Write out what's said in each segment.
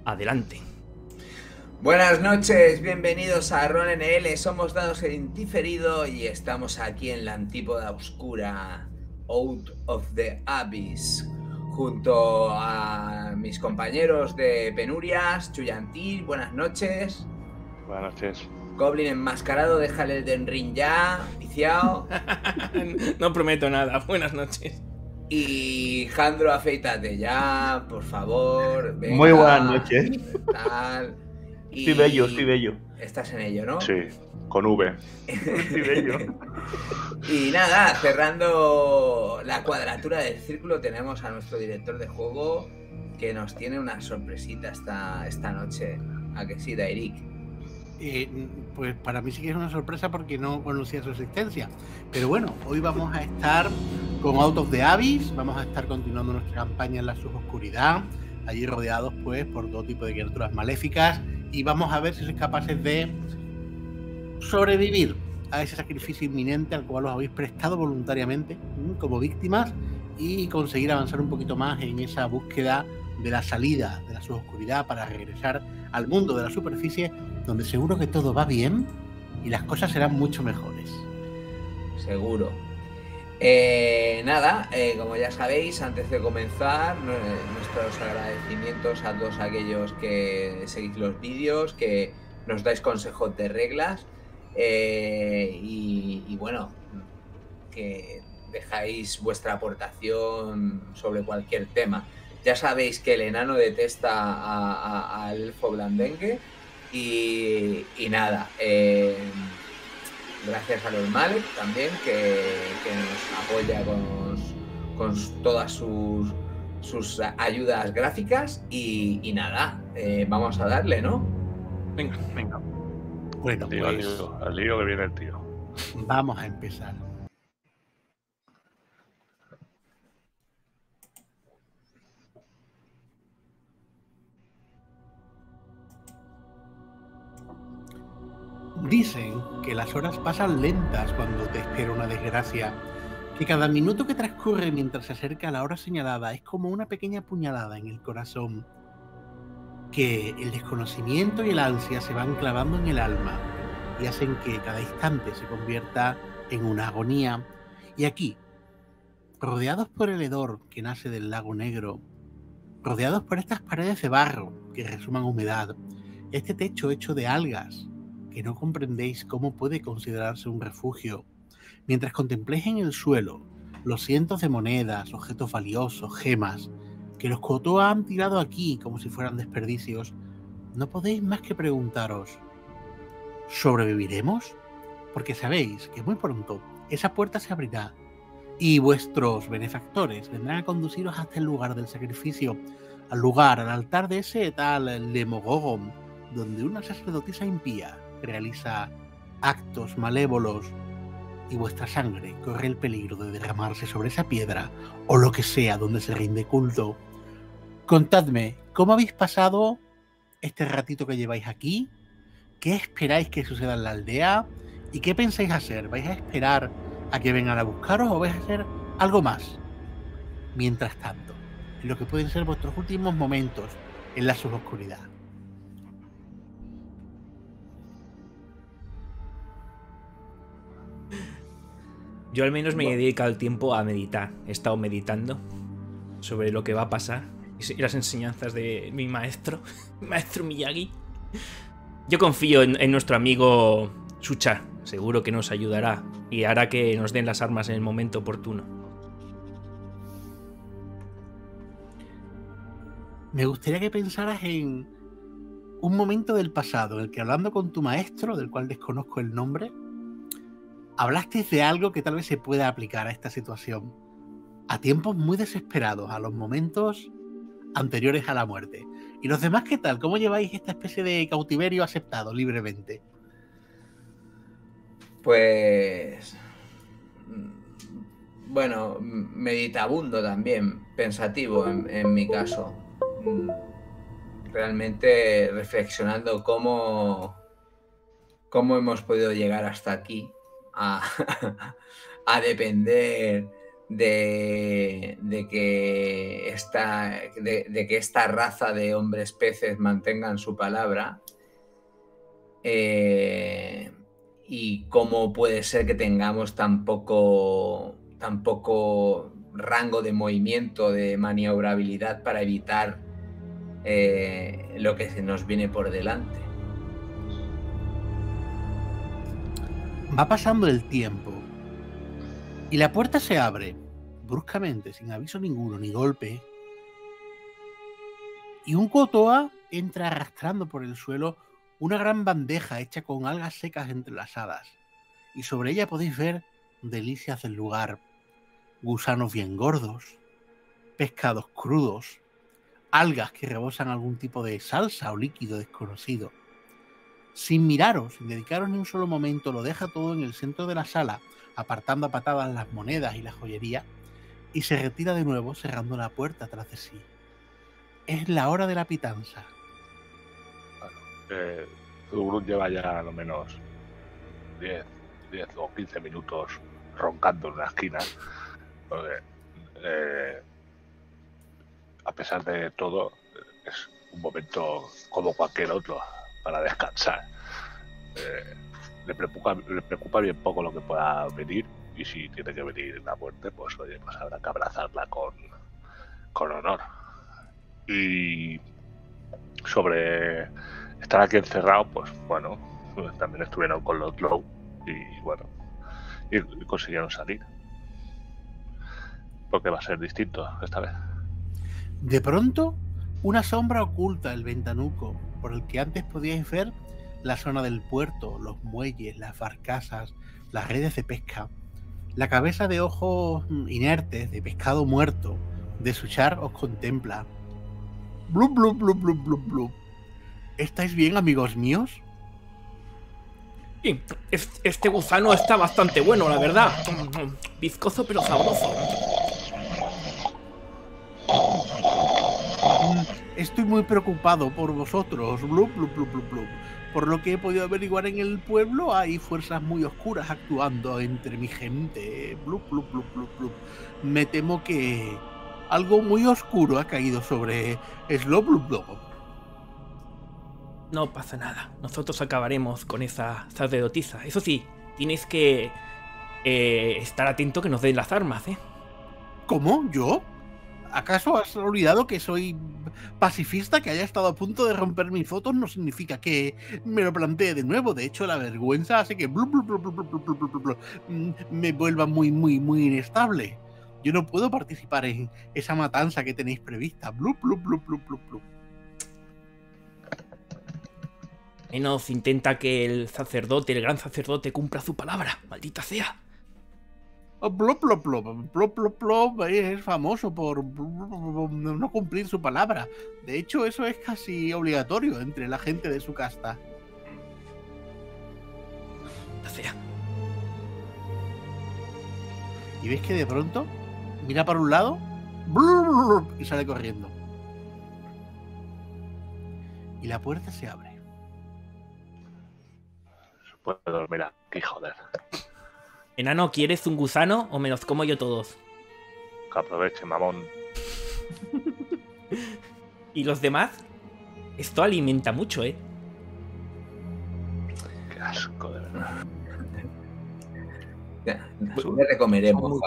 Adelante. Buenas noches, bienvenidos a RonNL, somos Dados en Diferido y estamos aquí en la Antípoda Oscura, Out of the Abyss, junto a mis compañeros de Penurias, Chuyantil, buenas noches. Buenas noches. Goblin enmascarado, déjale el Den Ring ya, viciado. No prometo nada, buenas noches. Y Jandro, afeítate ya, por favor. Venga, muy buenas noches. Tal. Estoy bello. Estás en ello, ¿no? Sí, con V. Estoy bello. Y nada, cerrando la cuadratura del círculo, tenemos a nuestro director de juego que nos tiene una sorpresita esta noche. ¿A que sí, Dairic? Pues para mí sí que es una sorpresa porque no conocía su existencia. Pero bueno, hoy vamos a estar con Out of the Abyss, vamos a estar continuando nuestra campaña en la suboscuridad, allí rodeados pues por todo tipo de criaturas maléficas, y vamos a ver si sois capaces de sobrevivir a ese sacrificio inminente al cual os habéis prestado voluntariamente como víctimas y conseguir avanzar un poquito más en esa búsqueda de la salida de la suboscuridad para regresar al mundo de la superficie, donde seguro que todo va bien y las cosas serán mucho mejores. Seguro. Nada, como ya sabéis, antes de comenzar, nuestros agradecimientos a todos aquellos que seguís los vídeos, que nos dais consejos de reglas y bueno, que dejáis vuestra aportación sobre cualquier tema. Ya sabéis que el enano detesta al elfo blandengue y nada, gracias a los Malek también, que nos apoya con todas sus ayudas gráficas y nada, vamos a darle, ¿no? Venga. Bueno, Al lío que viene el tío. vamos a empezar. Dicen que las horas pasan lentas cuando te espera una desgracia, que cada minuto que transcurre mientras se acerca a la hora señalada es como una pequeña puñalada en el corazón, que el desconocimiento y el ansia se van clavando en el alma y hacen que cada instante se convierta en una agonía. Y aquí, rodeados por el hedor que nace del lago negro, rodeados por estas paredes de barro que resuman humedad, este techo hecho de algas que no comprendéis cómo puede considerarse un refugio, mientras contempléis en el suelo los cientos de monedas, objetos valiosos, gemas, que los Kotoa han tirado aquí como si fueran desperdicios, no podéis más que preguntaros, ¿sobreviviremos? Porque sabéis que muy pronto esa puerta se abrirá y vuestros benefactores vendrán a conduciros hasta el lugar del sacrificio, al lugar, al altar de ese tal Lemogogon, donde una sacerdotisa impía realiza actos malévolos y vuestra sangre corre el peligro de derramarse sobre esa piedra o lo que sea donde se rinde culto. Contadme, ¿cómo habéis pasado este ratito que lleváis aquí? ¿Qué esperáis que suceda en la aldea? ¿Y qué pensáis hacer? ¿Vais a esperar a que vengan a buscaros o vais a hacer algo más? Mientras tanto, en lo que pueden ser vuestros últimos momentos en la suboscuridad. Yo al menos me he dedicado el tiempo a meditar. He estado meditando sobre lo que va a pasar y las enseñanzas de mi maestro, maestro Miyagi. Yo confío en nuestro amigo Sucha. Seguro que nos ayudará y hará que nos den las armas en el momento oportuno. Me gustaría que pensaras en un momento del pasado en el que, hablando con tu maestro, del cual desconozco el nombre, hablasteis de algo que tal vez se pueda aplicar a esta situación, a tiempos muy desesperados, a los momentos anteriores a la muerte. ¿Y los demás qué tal? ¿Cómo lleváis esta especie de cautiverio aceptado libremente? Pues bueno, meditabundo también, pensativo en mi caso. Realmente reflexionando cómo hemos podido llegar hasta aquí a depender de que esta raza de hombres peces mantengan su palabra. Y cómo puede ser que tengamos tan poco rango de movimiento, de maniobrabilidad para evitar lo que se nos viene por delante. Va pasando el tiempo y la puerta se abre bruscamente, sin aviso ninguno ni golpe, y un Kotoa entra arrastrando por el suelo una gran bandeja hecha con algas secas entrelazadas, y sobre ella podéis ver delicias del lugar: gusanos bien gordos, pescados crudos, algas que rebosan algún tipo de salsa o líquido desconocido. Sin miraros, sin dedicaros ni un solo momento, lo deja todo en el centro de la sala, apartando a patadas las monedas y la joyería, y se retira de nuevo cerrando la puerta tras de sí. Es la hora de la pitanza. Zurun lleva ya a lo menos 10 o 15 minutos roncando en una esquina. Porque, a pesar de todo, es un momento como cualquier otro para descansar. Le preocupa bien poco lo que pueda venir, y si tiene que venir la muerte, pues oye, pues habrá que abrazarla con honor. Y sobre estar aquí encerrado, pues bueno, también estuvieron con los Drow y bueno, y consiguieron salir. Porque va a ser distinto esta vez. De pronto, una sombra oculta el ventanuco por el que antes podíais ver la zona del puerto, los muelles, las barcazas, las redes de pesca. La cabeza de ojos inertes, de pescado muerto, de Suchar os contempla. Blub, blub, blub, blub, blub, blub. ¿Estáis bien, amigos míos? Sí, este gusano está bastante bueno, la verdad. Viscoso pero sabroso. Estoy muy preocupado por vosotros. Blub, blub, blub, blub, blub. Por lo que he podido averiguar en el pueblo, hay fuerzas muy oscuras actuando entre mi gente. Blub, blub, blub, blub, blub. Me temo que algo muy oscuro ha caído sobre Slow Blub Blub. No pasa nada. Nosotros acabaremos con esa sacerdotisa. Eso sí, tienes que estar atento que nos den las armas, ¿eh? ¿Cómo? ¿Yo? ¿Acaso has olvidado que soy pacifista? Que haya estado a punto de romper mis fotos no significa que me lo plantee de nuevo. De hecho, la vergüenza hace que me vuelva muy inestable. Yo no puedo participar en esa matanza que tenéis prevista. Menos intenta que el sacerdote, el gran sacerdote, cumpla su palabra. Maldita sea. Es famoso por no cumplir su palabra. De hecho, eso es casi obligatorio entre la gente de su casta. Maldita sea. Y ves que de pronto mira para un lado y sale corriendo. Y la puerta se abre. Puedo dormir aquí, joder. Enano, ¿quieres un gusano o me los como yo todos? Que aproveche, mamón. ¿Y los demás? Esto alimenta mucho, ¿eh? Qué asco, de verdad. Ya te comeremos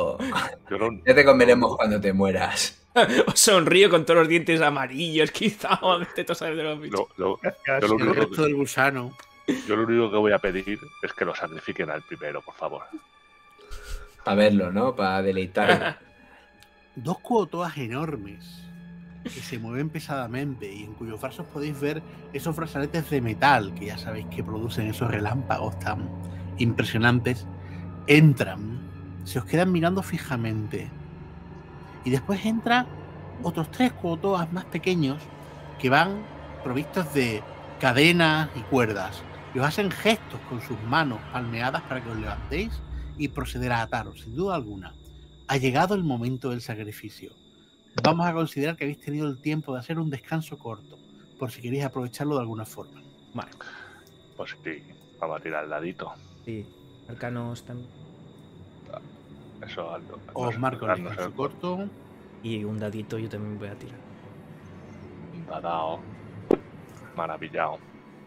cuando te mueras. Os sonrío con todos los dientes amarillos, quizá. De los bichos. El resto del gusano. Yo lo único que voy a pedir es que lo sacrifiquen al primero, por favor. Para verlo, ¿no? Para deleitarlo. Dos Kotoas enormes que se mueven pesadamente y en cuyos brazos podéis ver esos brazaletes de metal que ya sabéis que producen esos relámpagos tan impresionantes. Entran, se os quedan mirando fijamente y después entran otros tres Kotoas más pequeños que van provistos de cadenas y cuerdas y os hacen gestos con sus manos palmeadas para que os levantéis y proceder a ataros. Sin duda alguna, ha llegado el momento del sacrificio. Vamos a considerar que habéis tenido el tiempo de hacer un descanso corto, por si queréis aprovecharlo de alguna forma. Vale. Pues sí, vamos a tirar el ladito. Sí, arcanos también. Eso Os marco el haznos descanso corto. Y un dadito yo también voy a tirar. Dadao. Maravillado.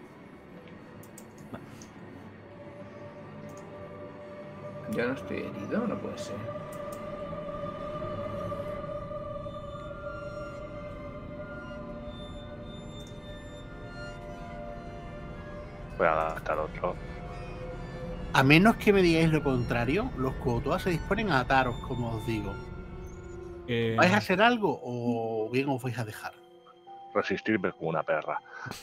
Yo no estoy herido, no puede ser. Voy a gastar otro. A menos que me digáis lo contrario, los Kuotoa se disponen a ataros, como os digo. ¿Vais a hacer algo o bien os vais a dejar? Resistirme como una perra.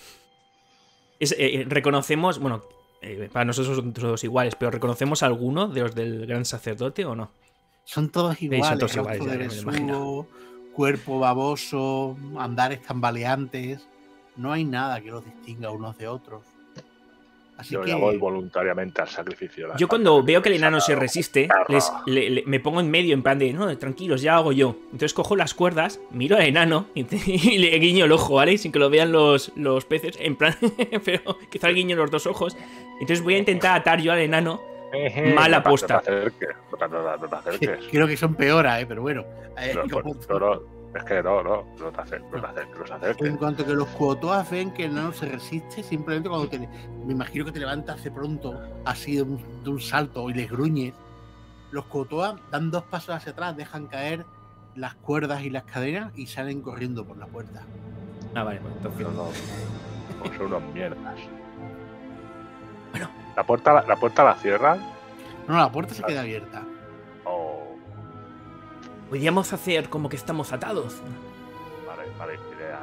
Reconocemos, bueno, para nosotros son todos iguales, pero ¿reconocemos a alguno de los del gran sacerdote o no? Son todos iguales, son todos rostro iguales, de ya me lo imagino. besugo, cuerpo baboso, andares tambaleantes. No hay nada que los distinga unos de otros. Así Yo que ya voy voluntariamente al sacrificio. Yo cuando veo que el enano se resiste, me pongo en medio, en plan de, no, tranquilos, ya hago yo. Entonces cojo las cuerdas, miro al enano y le guiño el ojo, ¿vale? Sin que lo vean los peces, en plan, pero quizá le guiño los dos ojos. Entonces voy a intentar atar yo al enano. Mala aposta. No te acerques. creo que son peoras, pero bueno. Es que no te acerques. En cuanto que los Kuotoa ven que el enano se resiste, simplemente cuando me imagino que te levantas de pronto, así de un salto y les gruñes, los Kuotoa dan 2 pasos hacia atrás, dejan caer las cuerdas y las cadenas y salen corriendo por la puerta. Ah, vale, pues entonces. Son unos mierdas. Bueno. ¿La puerta la cierran? No, la puerta se queda abierta. Oh, Podríamos hacer como que estamos atados. vale, idea,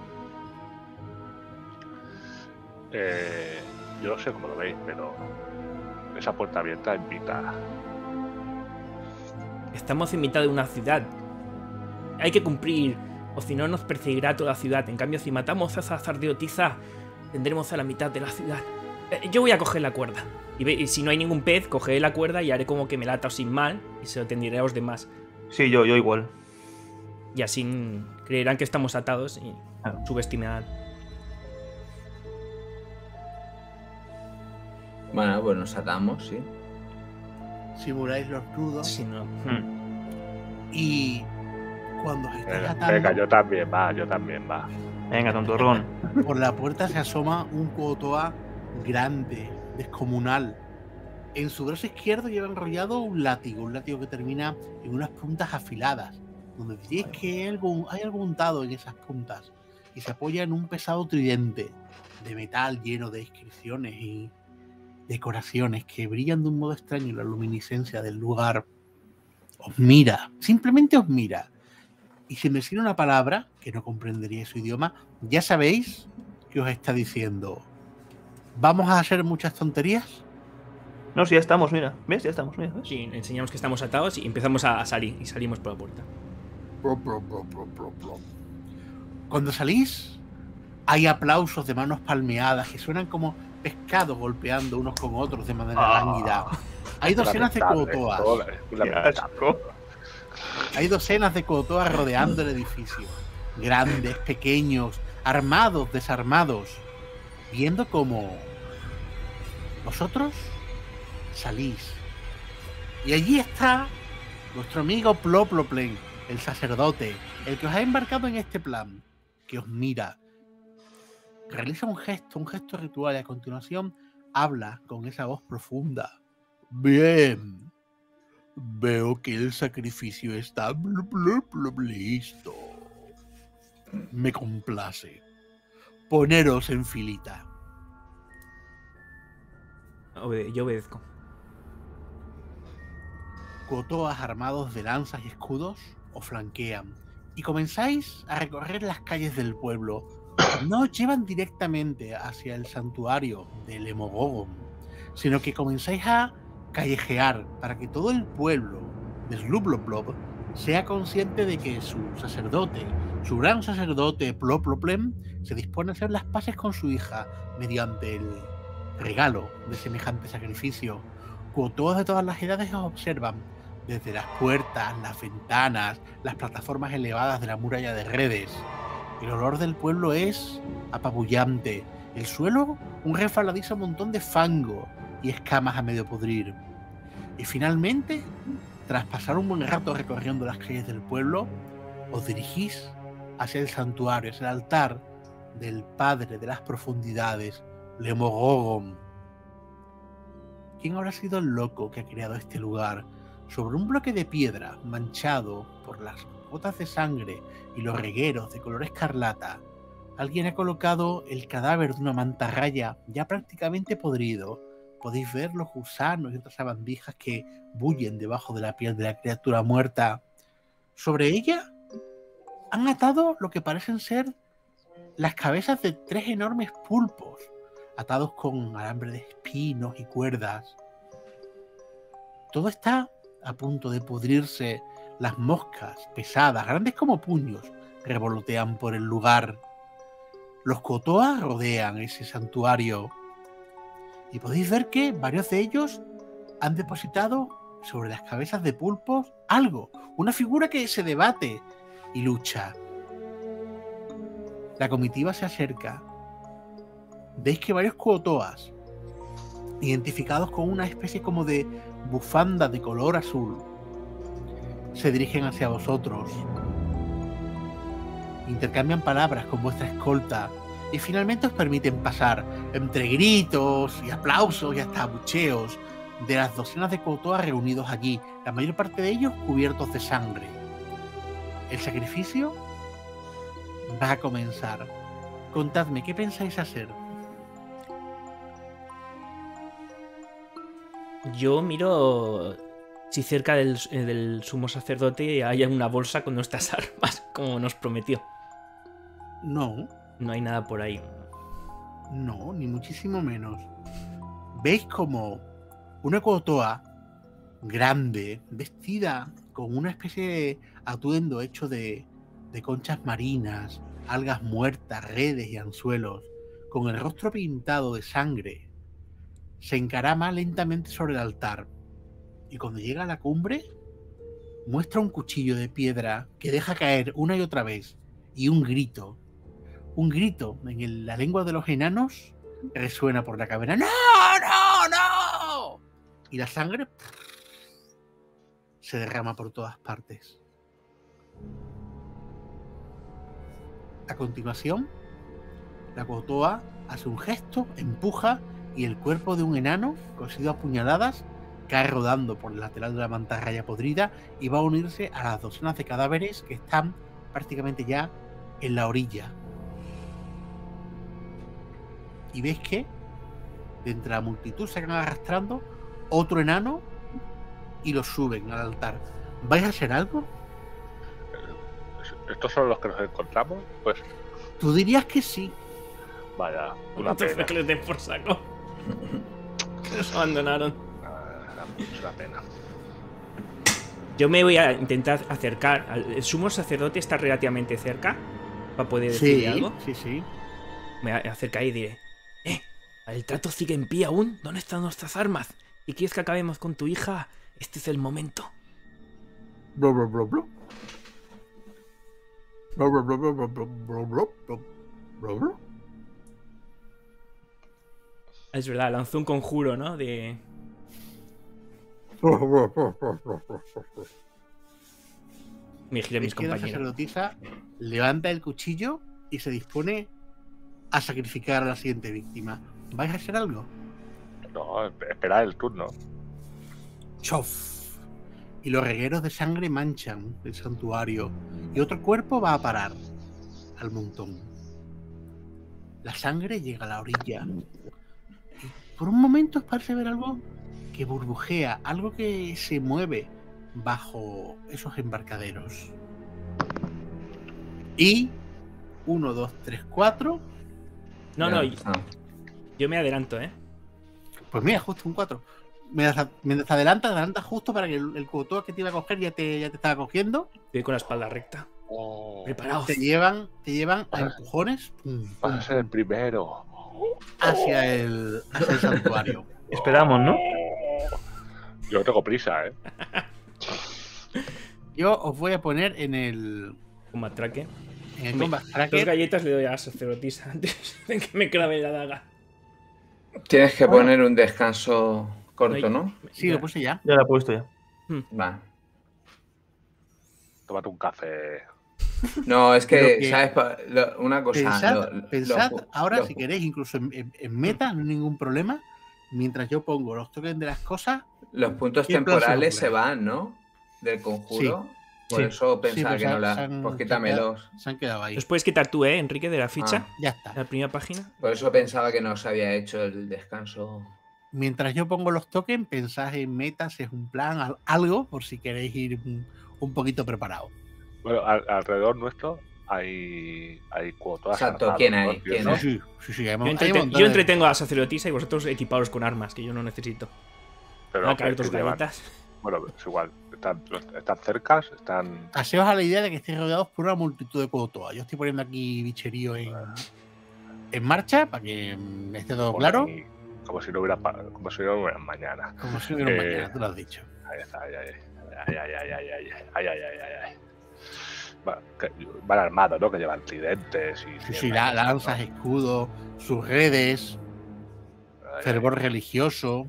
yo no sé cómo lo veis, pero esa puerta abierta invita. Estamos en mitad de una ciudad. Hay que cumplir, o si no nos perseguirá toda la ciudad. En cambio, si matamos a esa sacerdotisa, tendremos a la mitad de la ciudad. Yo voy a coger la cuerda. Y si no hay ningún pez, cogeré la cuerda y haré como que me la atao sin mal y se lo tendiré a los demás. Sí, yo igual. Y así creerán que estamos atados y subestimarán. Bueno, pues nos atamos, sí. Simuláis los nudos Si no... y cuando os estáis atando, Venga, yo también va. Venga, tontorrón. por la puerta se asoma un Kuotoa grande, descomunal. En su brazo izquierdo lleva enrollado un látigo que termina en unas puntas afiladas, donde diréis que hay algo untado en esas puntas, y se apoya en un pesado tridente de metal lleno de inscripciones y decoraciones que brillan de un modo extraño en la luminiscencia del lugar. Os mira, simplemente os mira, y sin decir una palabra, que no comprenderíais su idioma, ya sabéis que os está diciendo: ¿vamos a hacer muchas tonterías? No, si ya estamos, mira. ¿Ves? Ya estamos, mira. ¿Ves? Sí, enseñamos que estamos atados y empezamos a salir. Y salimos por la puerta. Cuando salís, hay aplausos de manos palmeadas que suenan como pescados golpeando unos con otros de manera lánguida. Hay docenas de Kuotoas. Qué asco. Hay docenas de Kuotoas rodeando el edificio. Grandes, pequeños, armados, desarmados. Viendo cómo vosotros salís. Y allí está vuestro amigo Ploploplen, el sacerdote, el que os ha embarcado en este plan, que os mira. Realiza un gesto ritual y a continuación habla con esa voz profunda. Bien. Veo que el sacrificio está listo. Me complace. Poneros en filita. Yo obedezco. Kuotoas armados de lanzas y escudos os flanquean y comenzáis a recorrer las calles del pueblo. No os llevan directamente hacia el santuario de Lemogogon, sino que comenzáis a callejear para que todo el pueblo de Slubloblob sea consciente de que su sacerdote, su gran sacerdote Ploploplen, se dispone a hacer las paces con su hija mediante el regalo de semejante sacrificio. Kuotoas de todas las edades os observan desde las puertas, las ventanas, las plataformas elevadas de la muralla de redes. El olor del pueblo es apabullante. El suelo, un resbaladizo montón de fango y escamas a medio podrir. Y finalmente, Tras pasar un buen rato recorriendo las calles del pueblo, os dirigís hacia el santuario, hacia el altar del padre de las profundidades, Lemogorgon. ¿Quién habrá sido el loco que ha creado este lugar? Sobre un bloque de piedra manchado por las gotas de sangre y los regueros de color escarlata, alguien ha colocado el cadáver de una mantarraya ya prácticamente podrido. Podéis ver los gusanos y otras sabandijas que bullen debajo de la piel de la criatura muerta. Sobre ella han atado lo que parecen ser las cabezas de 3 enormes pulpos, atados con alambre de espinos y cuerdas. Todo está a punto de pudrirse. Las moscas, pesadas, grandes como puños, revolotean por el lugar. Los Kotoa rodean ese santuario y podéis ver que varios de ellos han depositado sobre las cabezas de pulpos algo, una figura que se debate y lucha. La comitiva se acerca. Veis que varios Kotoas, identificados con una especie como de bufanda de color azul, se dirigen hacia vosotros. Intercambian palabras con vuestra escolta y finalmente os permiten pasar, entre gritos y aplausos y hasta abucheos de las docenas de Kotoa reunidos allí, la mayor parte de ellos cubiertos de sangre. El sacrificio va a comenzar. Contadme, ¿qué pensáis hacer? Yo miro si cerca del sumo sacerdote hay una bolsa con nuestras armas, como nos prometió. No, No hay nada por ahí. no, ni muchísimo menos. Veis como una Kotoa grande, vestida con una especie de atuendo hecho de conchas marinas, algas muertas, redes y anzuelos, con el rostro pintado de sangre, se encarama lentamente sobre el altar y cuando llega a la cumbre muestra un cuchillo de piedra que deja caer una y otra vez y un grito en la lengua de los enanos resuena por la caverna. ¡No, no, no! Y la sangre se derrama por todas partes. A continuación, la Kotoa hace un gesto, empuja y el cuerpo de un enano, cosido a puñaladas, cae rodando por el lateral de la mantarraya podrida y va a unirse a las docenas de cadáveres que están prácticamente ya en la orilla. Y veis que de entre la multitud se van arrastrando otro enano y lo suben al altar. ¿Vais a hacer algo? ¿Estos son los que nos encontramos? Pues Tú dirías que sí. vaya, una Entonces pena. que les den por saco. Nos abandonaron. Es una pena. Yo me voy a intentar acercar. El sumo sacerdote está relativamente cerca para poder decirle algo. Sí. Me acercaré y diré: ¿el trato sigue en pie aún? ¿Dónde están nuestras armas? ¿Y quieres que acabemos con tu hija? Este es el momento. Blo, blo, blo, blo. Blo, blo, blo, blo, blo, blo, blo, blo, blo, blo, blo. Es verdad, lanzó un conjuro, ¿no? Me giré a mis Es que la compañeros. sacerdotisa levanta el cuchillo y se dispone a sacrificar a la siguiente víctima. ¿Vais a hacer algo? No, esperar el turno. ¡Chof! Y los regueros de sangre manchan el santuario y otro cuerpo va a parar al montón. La sangre llega a la orilla y por un momento os parece ver algo que burbujea, algo que se mueve bajo esos embarcaderos. Y 1, 2, 3, 4. No, Ya, yo me adelanto, ¿eh? Pues mira, justo un 4. Mientras te adelantas justo para que el Kotoa que te iba a coger ya te estaba cogiendo. Estoy con la espalda recta. Preparaos. Te llevan a empujones Vas a ser el primero. hacia el santuario. Esperamos, ¿no? Yo tengo prisa, ¿eh? Yo os voy a poner en el Un matraque. combat 2 tracker. galletas le doy a la sacerdotisa antes de que me clave la daga. Tienes que poner un descanso corto, ¿no? Sí, lo puse ya. Ya la he puesto ya. Va. tómate un café. No, es Pero que, ¿sabes? Una cosa. Pensad ahora, si queréis, incluso en meta, no hay ningún problema. Mientras yo pongo los tokens de las cosas. Los puntos ¿Qué plan se temporales os se ocurre? van, ¿no? Del conjuro. Por Sí. eso pensaba pues que no se han- Pues se han quítamelos. quedado- Se han quedado ahí. Los puedes quitar tú, Enrique, de la ficha. Ya está. La primera página. Por eso pensaba que no se había hecho el descanso. Mientras yo pongo los tokens, pensad en metas, es un plan, algo, por si queréis ir un poquito preparado. Bueno, alrededor nuestro hay cuotas. Exacto, ¿quién hay? ¿Quién hay? Sí. hay Yo, hay montones yo entretengo a la sacerdotisa y vosotros equiparos con armas, que yo no necesito. Pero Van a caer que dos llevan- ganitas. Bueno, es igual. Están cerca, están. Haceos a la idea de que estéis rodeados por una multitud de Kuo-toa. Yo estoy poniendo aquí bicherío en marcha para que esté todo por claro. ahí, como si no hubiera mañana. Como si hubiera un mañana, tú lo has dicho. Ahí está, ay. Van armados, ¿no? Que llevan tridentes y. Sí, lanzas, escudos, sus redes, fervor religioso.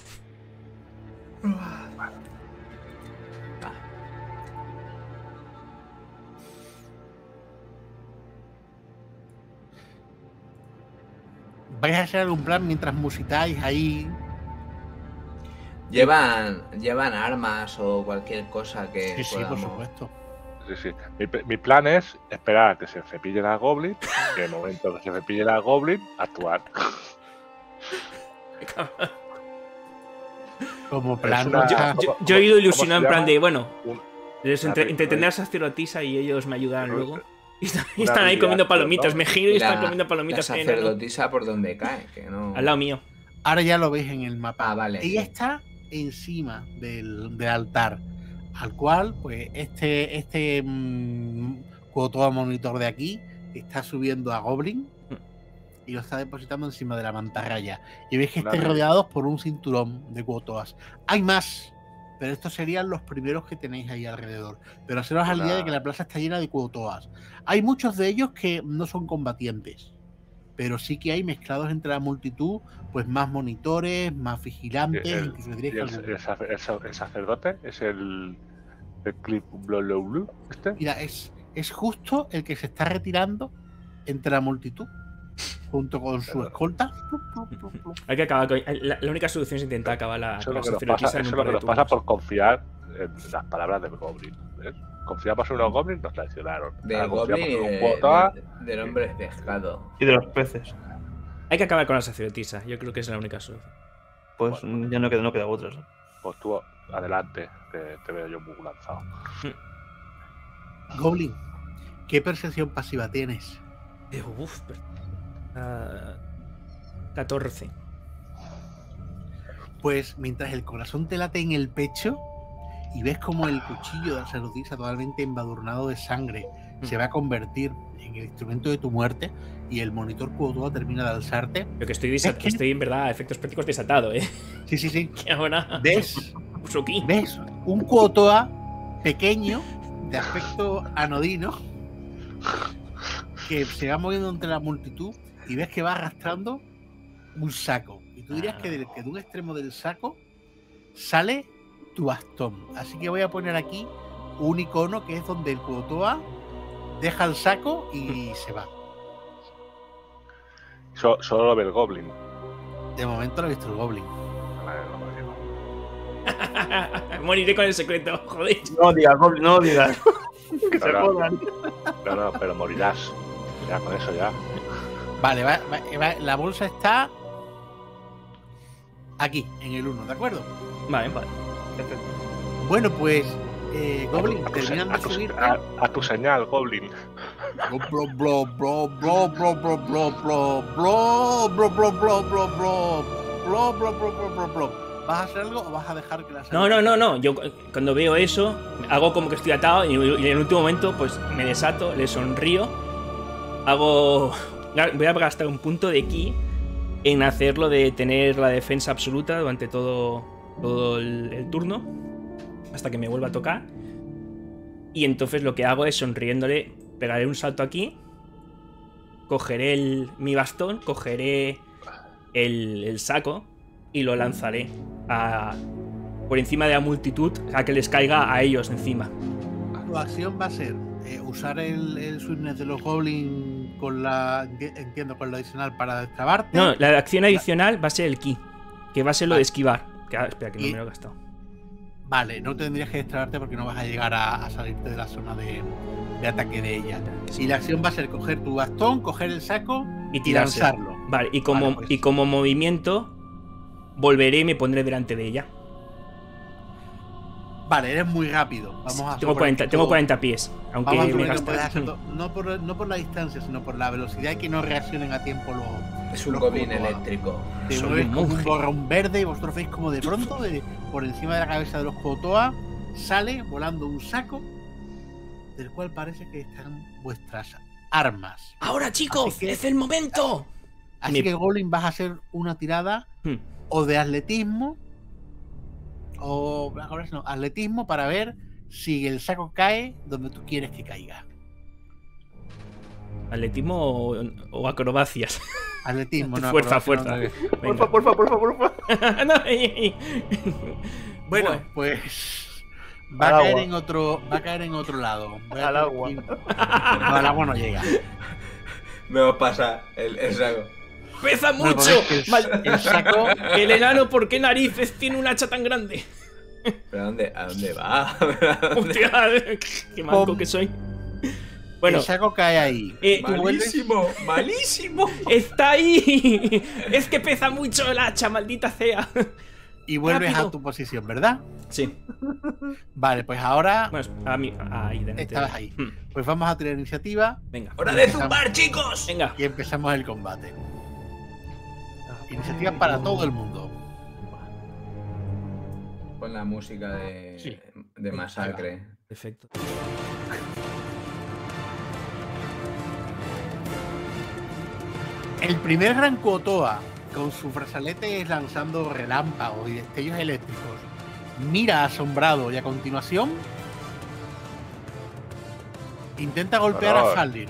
¿Vais a hacer algún plan mientras musitáis ahí? ¿Llevan armas o cualquier cosa que Sí, por podamos- supuesto. Sí. Mi plan es esperar a que se cepille la Goblin, y en el momento que se cepille la Goblin, actuar. Como plan. una- ya- Yo he ido ilusionado en ¿Cómo se plan de, bueno, Un- les una- entretener a esa sacerdotisa y ellos me ayudarán luego. Y están una ahí comiendo habilidad, palomitas, ¿no? me giro y están La- comiendo La palomitas ahí, ¿no? sacerdotisa por donde cae, que no. Al lado mío. Ahora ya lo veis en el mapa. Ah, vale. Ella está encima del altar, al cual, pues, este Kuo-toa monitor de aquí está subiendo a Goblin y lo está depositando encima de la mantarraya. Y veis que Una estáis vez. rodeados por un cinturón de Kuo-toas. Hay más, pero estos serían los primeros que tenéis ahí alrededor. Pero haceros al día de que la plaza está llena de Kuo-toas. Hay muchos de ellos que no son combatientes, pero sí que hay mezclados entre la multitud, pues más monitores, más vigilantes, incluso diréis Y que el sacerdote es el Clip Blue, este. Mira, es justo el que se está retirando entre la multitud, junto con su escolta. Hay que acabar con. La única solución es intentar acabar Eso con la es lo que nos sacerdotisa pasa, en eso un es lo par que de nos pasa turnos. por confiar en las palabras del Goblin. ¿Ves? Confiamos en unos Goblins, nos traicionaron. Del Ahora goblin confiamos y en un Kuo-toa, del hombre pescado. Y de los peces. Hay que acabar con la sacerdotisa, yo creo que es la única solución. Pues ya no queda otras. pues tú adelante, que te veo yo muy lanzado. Goblin, ¿qué percepción pasiva tienes? 14. Pues mientras el corazón te late en el pecho y ves como el cuchillo de la sacerdotisa totalmente embadurnado de sangre se va a convertir en el instrumento de tu muerte y el monitor Kuo-toa termina de alzarte. Lo que estoy, Es que- estoy en verdad a efectos prácticos desatado, ¿eh? Sí. Que ahora. ¿Ves? Usuki. ¿Ves? Un Kuo-toa pequeño, de aspecto anodino, que se va moviendo entre la multitud y ves que va arrastrando un saco. Y tú dirías que de un extremo del saco sale tu bastón. Así que voy a poner aquí un icono que es donde el Kuo-toa deja el saco y se va. Solo lo ve el Goblin. De momento lo ha visto el Goblin. Vale, no lo digo. Moriré con el secreto, joder. No digas, Goblin, no digas. Que se No, no. jodan. No, pero morirás. Ya con eso ya. Vale, la bolsa está aquí, en el 1, ¿de acuerdo? Vale. Perfecto. Bueno, pues, Goblin, terminan de subir. A tu señal, Goblin. ¿Vas a hacer algo o vas a dejar que la No. Yo cuando veo eso, hago como que estoy atado y en el último momento, pues me desato, le sonrío. Voy a gastar un punto de ki en hacerlo de tener la defensa absoluta durante todo el turno, hasta que me vuelva a tocar. Y entonces lo que hago es, sonriéndole, pegaré un salto aquí, cogeré mi bastón, cogeré el saco y lo lanzaré por encima de la multitud, a que les caiga a ellos encima. tu acción va a ser usar el sweetness de los goblins con la. Entiendo, con lo adicional para destrabarte. No, la acción adicional va a ser el ki, que va a ser lo de Vale. esquivar. Que, espera, que no Y- me lo he gastado. Vale, no tendrías que destrabarte porque no vas a llegar a salirte de la zona de ataque de ella. Y la acción va a ser coger tu bastón, coger el saco Y y tirarse. lanzarlo. Vale, y como, Vale, pues. y como movimiento, volveré y me pondré delante de ella. Vale, eres muy rápido. Vamos a Tengo suponer 40, que tengo todo- 40 pies. Aunque Vamos a me suponer que gaste. puedes hacerlo, no por la distancia, sino por la velocidad y que no reaccionen a tiempo los. Es un los goblin Kotoa. eléctrico. Te Soy mueves un como un monje. borrón verde y vosotros veis como de pronto, por encima de la cabeza de los Kotoa, sale volando un saco del cual parece que están vuestras armas. ¡Ahora, chicos! Así que- ¡Es el momento! Así Me- que, Goblin, vas a hacer una tirada Hmm. o de atletismo o ahora no, atletismo para ver si el saco cae donde tú quieres que caiga. ¿Atletismo o acrobacias? Atletismo, no. Fuerza, acrobacia, fuerza. no, no. Venga. Porfa. No, Bueno, Bueno. pues va Al a caer agua. en otro lado. Voy a Al tener agua. que- No, al agua no llega. Me va a pasar el saco. ¡Pesa Bueno, mucho! pues es que Mal- el saco El enano, ¿por qué narices tiene un hacha tan grande? ¿Pero a dónde va? Hostia, qué manco Pom. que soy. Bueno, el saco cae ahí. tú vuelves. Malísimo, malísimo. ¡Está ahí! Es que pesa mucho el hacha, maldita sea. Y vuelves rápido. a tu posición, ¿verdad? Sí. Vale, pues ahora Bueno, a mí. Ahí, delante. estabas ahí. Hmm, Pues vamos a tener iniciativa Venga. ¡Hora de zumbar, chicos! Venga. y empezamos el combate. Iniciativa para todo el mundo. Pon la música de, Sí. de masacre. Perfecto. El primer gran Kotoa, con sus brazaletes lanzando relámpagos y destellos eléctricos, mira asombrado y a continuación intenta golpear a Pero- Faldir.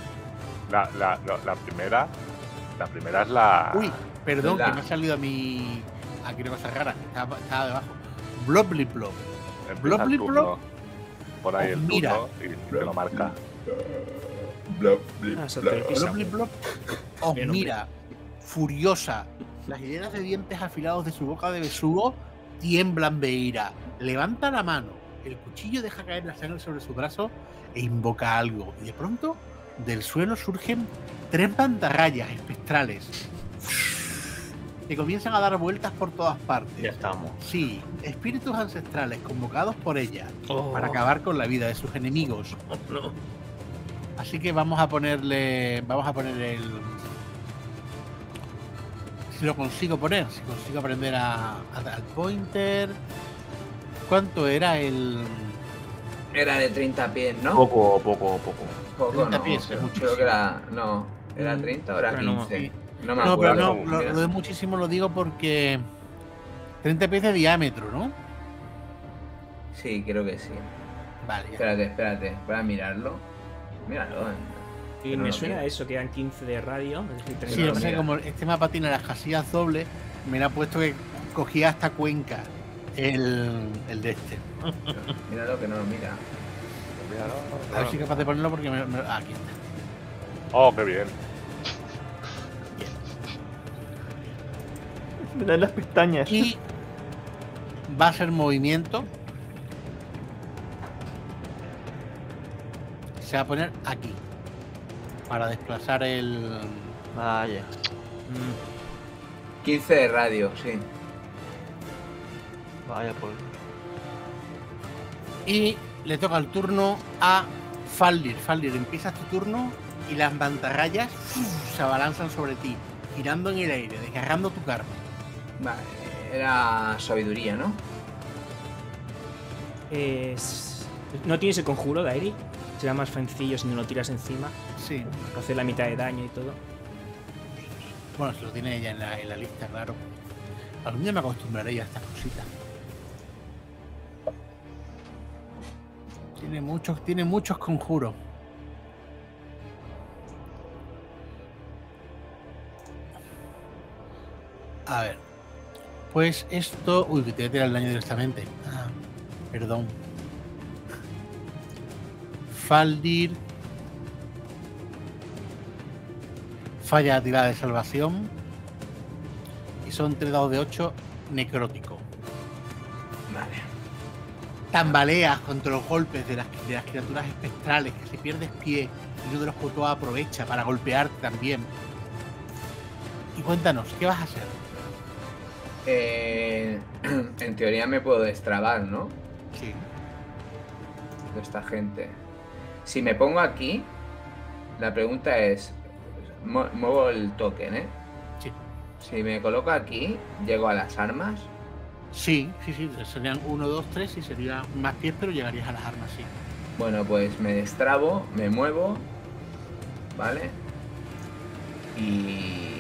La primera es la. Uy, perdón, ¿verdad? que me ha salido a mí. Aquí una cosa rara, estaba debajo. Blobly Blob. Empieza blop, el blip, turno, blop. Por ahí el Mira. turno y te lo marca. Blop, blip, Ah, saltar el blop. piso. Blobly Blob os Bien, hombre. mira, furiosa. Las hileras de dientes afilados de su boca de besugo tiemblan de ira. Levanta la mano, el cuchillo deja caer la sangre sobre su brazo e invoca algo. Y de pronto, del suelo surgen 3 mantarrayas espectrales que comienzan a dar vueltas por todas partes. Ya estamos. Sí, espíritus ancestrales convocados por ella Oh, para acabar con la vida de sus enemigos. no. Así que vamos a poner el. Si lo consigo poner, si consigo aprender al pointer. ¿Cuánto era el? Era de 30 pies, ¿no? Poco. Poco, 30 no. pies, es Creo muchísimo. que era. No, era 30 o era Pero no, 15. sí. No me No, pero acuerdo. no, lo de muchísimo lo digo porque 30 pies de diámetro, ¿no? Sí, creo que sí. Vale, ya. Espérate. Voy a mirarlo. Míralo. Y Pero me no, suena mira. a eso, que eran 15 de radio. Es decir, Sí, lo que pasa es que mira. como este mapa tiene las casillas dobles, me lo ha puesto que cogía hasta Cuenca el de este. Míralo que no lo mira. A ver si soy capaz de ponerlo porque aquí está. Oh, qué bien. Me dan las pestañas. Y va a ser movimiento. Se va a poner aquí. Para desplazar el. Vaya. 15 de radio, sí. Vaya pues. Y le toca el turno a Faldir. Faldir, empiezas tu turno y las mantarrayas se abalanzan sobre ti, girando en el aire, desgarrando tu carne. Vale, era sabiduría, ¿no? ¿No tienes el conjuro, Dairi? Será más sencillo si no lo tiras encima. Sí. Hacer la mitad de daño y todo. Bueno, se lo tiene ella en la lista, claro. Algún día me acostumbraré ya a estas cositas. Tiene muchos conjuros. A ver. Pues esto. Uy, que te voy a tirar el daño directamente. Ah, perdón. Faldir. Falla la tirada de salvación. Y son 3 dados de 8 necrótico. Vale. Tambaleas contra los golpes de las criaturas espectrales, que si pierdes pie, y uno de los Kotoa aprovecha para golpearte también. Y cuéntanos, ¿qué vas a hacer? En teoría me puedo destrabar, ¿no? Sí. De esta gente. Si me pongo aquí, la pregunta es... Muevo el token, ¿eh? Sí. Si me coloco aquí, llego a las armas. Sí, serían 1, 2, 3 y sería más pies, pero llegarías a las armas, sí. Bueno, pues me destrabo, me muevo, ¿vale? Y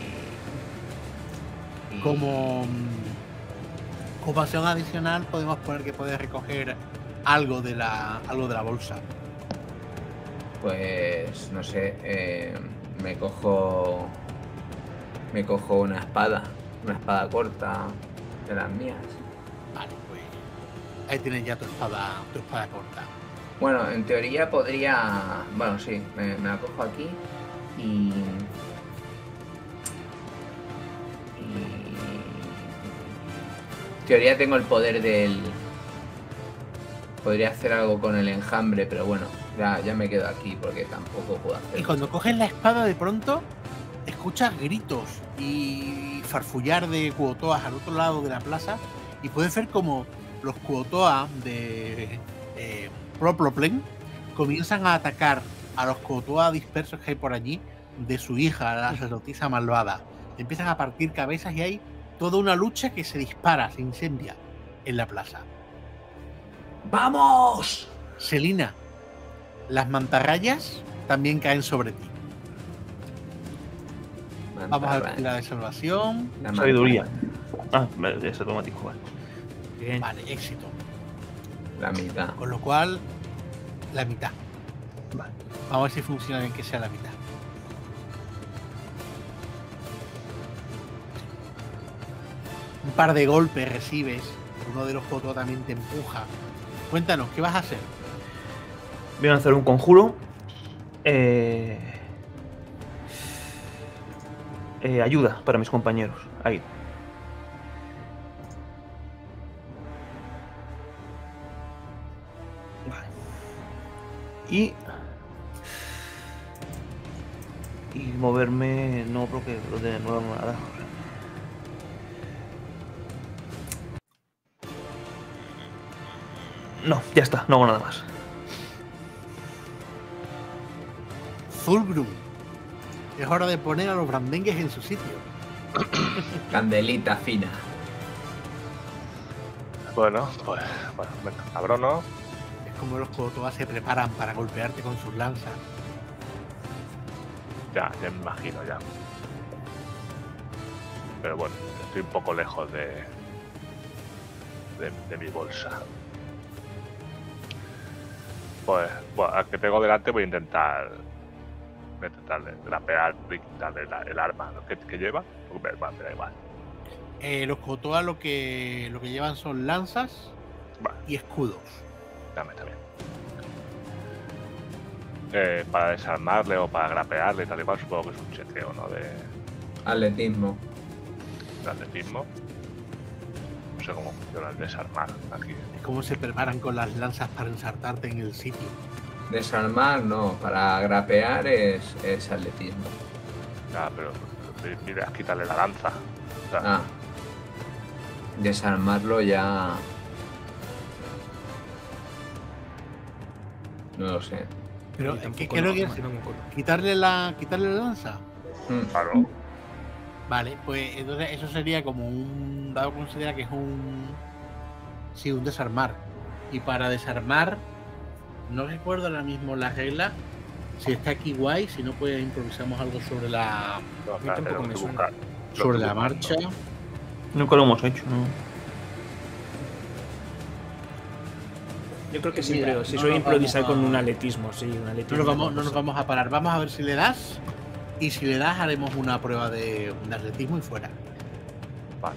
Como acción adicional podemos poner que puedes recoger algo de la bolsa. pues no sé, me cojo una espada corta de las mías. Vale, pues ahí tienes ya tu espada corta. Bueno, en teoría podría... Bueno, sí, me la cojo aquí y... En teoría tengo el poder del... Podría hacer algo con el enjambre, pero bueno, ya me quedo aquí porque tampoco puedo hacer... Y cuando coges la espada de pronto, escuchas gritos y farfullar de Kuotoas al otro lado de la plaza y puedes ver como los Kuotoa de Proploplen comienzan a atacar a los Kuotoa dispersos que hay por allí de su hija, la sacerdotisa malvada. Empiezan a partir cabezas y hay toda una lucha que se dispara, se incendia en la plaza. ¡Vamos! Selina, las mantarrayas también caen sobre ti. Vamos a ver la de salvación. La Sabiduría. Ah, es automático, vale. Bien. Vale, éxito. La mitad. Con lo cual, la mitad. Vale. Vamos a ver si funciona bien que sea la mitad. Un par de golpes recibes. Uno de los fotos también te empuja. Cuéntanos, ¿qué vas a hacer? Voy a hacer un conjuro. Ayuda para mis compañeros. Ahí. Vale. Y moverme. No, porque lo de nuevo nada. No, ya está, no hago nada más. Zulgrum. Es hora de poner a los brandengues en su sitio. Candelita fina. Bueno, pues venga, cabrón, ¿no? Es como los Kotoa se preparan para golpearte con sus lanzas. Ya me imagino ya. Pero bueno, estoy un poco lejos de mi bolsa. Pues al que tengo delante voy a intentar grapear y quitarle el arma, ¿no? que lleva. Me da igual. Los Kotoa lo que llevan son lanzas Vale, y escudos. dame también. Para desarmarle o para grapearle y tal y cual, supongo que es un chequeo, ¿no? De Atletismo. atletismo. No sé cómo funciona el desarmar aquí. Es como se preparan con las lanzas para ensartarte en el sitio. Desarmar no, para grapear es atletismo. Ya, pero mira, quitarle la lanza. O sea, Ah. Desarmarlo ya... No lo sé. Pero, Y tampoco ¿qué creo que es? no me acuerdo. ¿Quitarle la lanza? claro. Vale, pues entonces eso sería como un... Dado considera que es un... Sí, un desarmar. Y para desarmar, no recuerdo ahora mismo la regla. Si está aquí guay, si no, pues improvisamos algo sobre la... No, Yo tampoco tenemos me que suena. buscar. Sobre la marcha. Nunca lo hemos hecho, ¿no? Yo creo que Mira, siempre se no suele nos improvisar vamos a- con un atletismo, sí, un atletismo. No nos vamos a parar. Vamos a ver si le das. Y si le das, haremos una prueba de atletismo y fuera. Vale.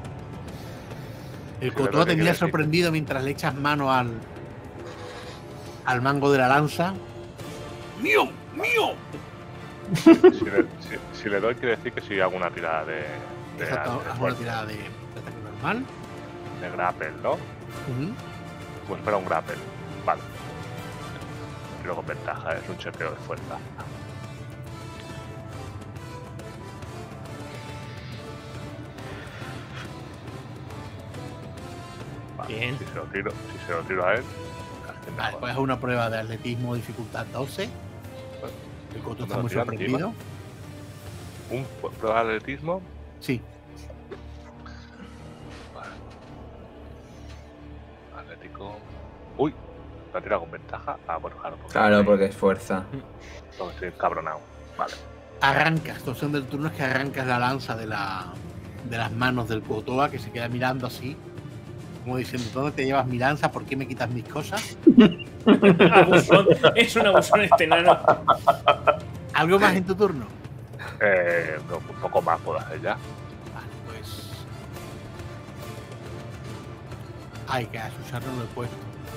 El Sí, Kotoa ¿verdad? ¿Qué te quiere mira decir? sorprendido mientras le echas mano al al mango de la lanza. ¡Mío! ¡Mío! Si le doy, quiere decir que si hago una tirada de Exacto, haz una tirada de ataque normal. de grapple, ¿no? Ujú. Pues para un grapple. Vale. Tiro con ventaja, es un chequeo de fuerza. Vale, Bien. Si se lo tiro a él. casi Vale, mejor. pues haz una prueba de atletismo dificultad 12. El coto está ¿Me lo muy tiran sorprendido. Un prueba de atletismo. Sí, Vale. Atlético. Uy, la tira con ventaja. Ah, bueno, Claro, porque es fuerza. porque estoy encabronado. Vale. arrancas. Tu opción del turno es que arrancas la lanza de las manos del Kuotoa, que se queda mirando así, como diciendo: ¿dónde te llevas mi lanza? ¿Por qué me quitas mis cosas? Abusón. Es un abusón este enano. ¿Algo más en tu turno? No, un poco más puedo hacer ya. Vale, pues. Ay, que a Susana no lo he puesto.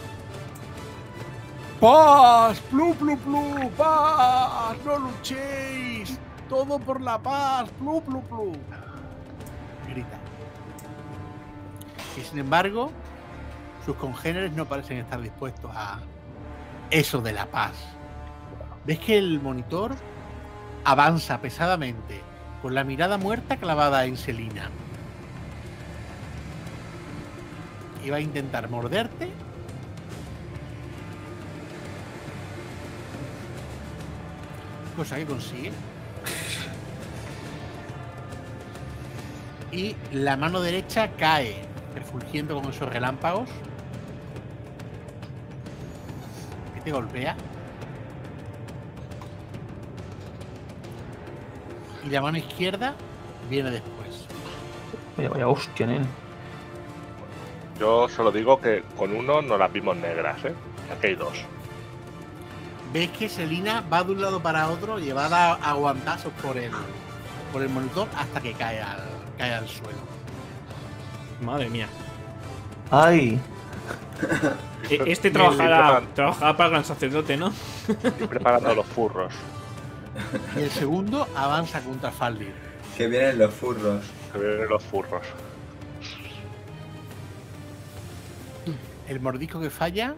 ¡Paz! ¡Plu, plu, plu! ¡Paz! ¡No luchéis! ¡Todo por la paz! ¡Plu, plu, plu! Grita. Y sin embargo, sus congéneres no parecen estar dispuestos a eso de la paz. ¿Ves que el monitor avanza pesadamente, con la mirada muerta clavada en Selina? Y va a intentar morderte. Cosa que consigue. Y la mano derecha cae, refulgiendo con esos relámpagos. Que te golpea. Y la mano izquierda viene después. Vaya hostia, nen. Yo solo digo que con uno no las vimos negras, ¿eh? Aquí hay dos. Ves que Selina va de un lado para otro, llevada a guantazos por el monitor, hasta que cae al suelo. Madre mía. Ay, Este Y trabajará para el gran sacerdote, ¿no? Estoy preparando los furros. Y el segundo avanza contra Faldir. Que vienen los furros. Que vienen los furros. El mordisco que falla.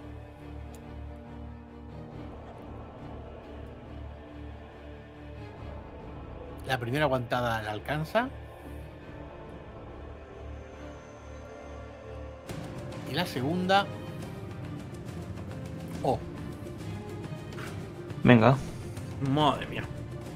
La primera aguantada la alcanza. Y la segunda. Oh, venga. Madre mía.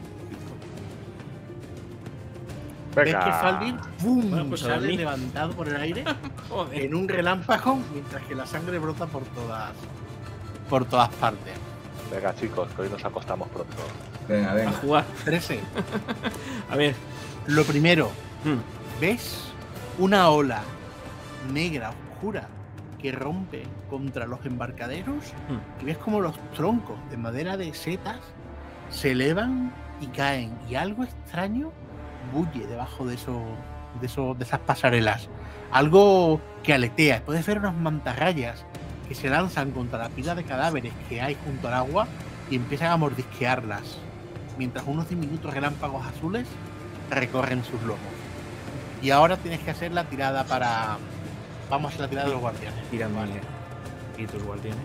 ves que Faldir ¡pum! Bueno, pues a sale dormir. levantado por el aire Joder. en un relámpago, mientras que la sangre brota por todas partes. Venga, chicos, que hoy nos acostamos pronto. Venga, A venga. jugar. 13. A ver. Lo primero, Mm. ¿ves una ola negra oscura que rompe contra los embarcaderos? Y ves como los troncos de madera de setas se elevan y caen, y algo extraño bulle debajo de esas pasarelas. Algo que aletea. Puedes ver unas mantarrayas que se lanzan contra la pila de cadáveres que hay junto al agua y empiezan a mordisquearlas, mientras unos diminutos relámpagos azules recorren sus lomos. Y ahora tienes que hacer la tirada para... Vamos a hacer la tirada de los guardianes. Tírame. Vale. Y tus guardianes.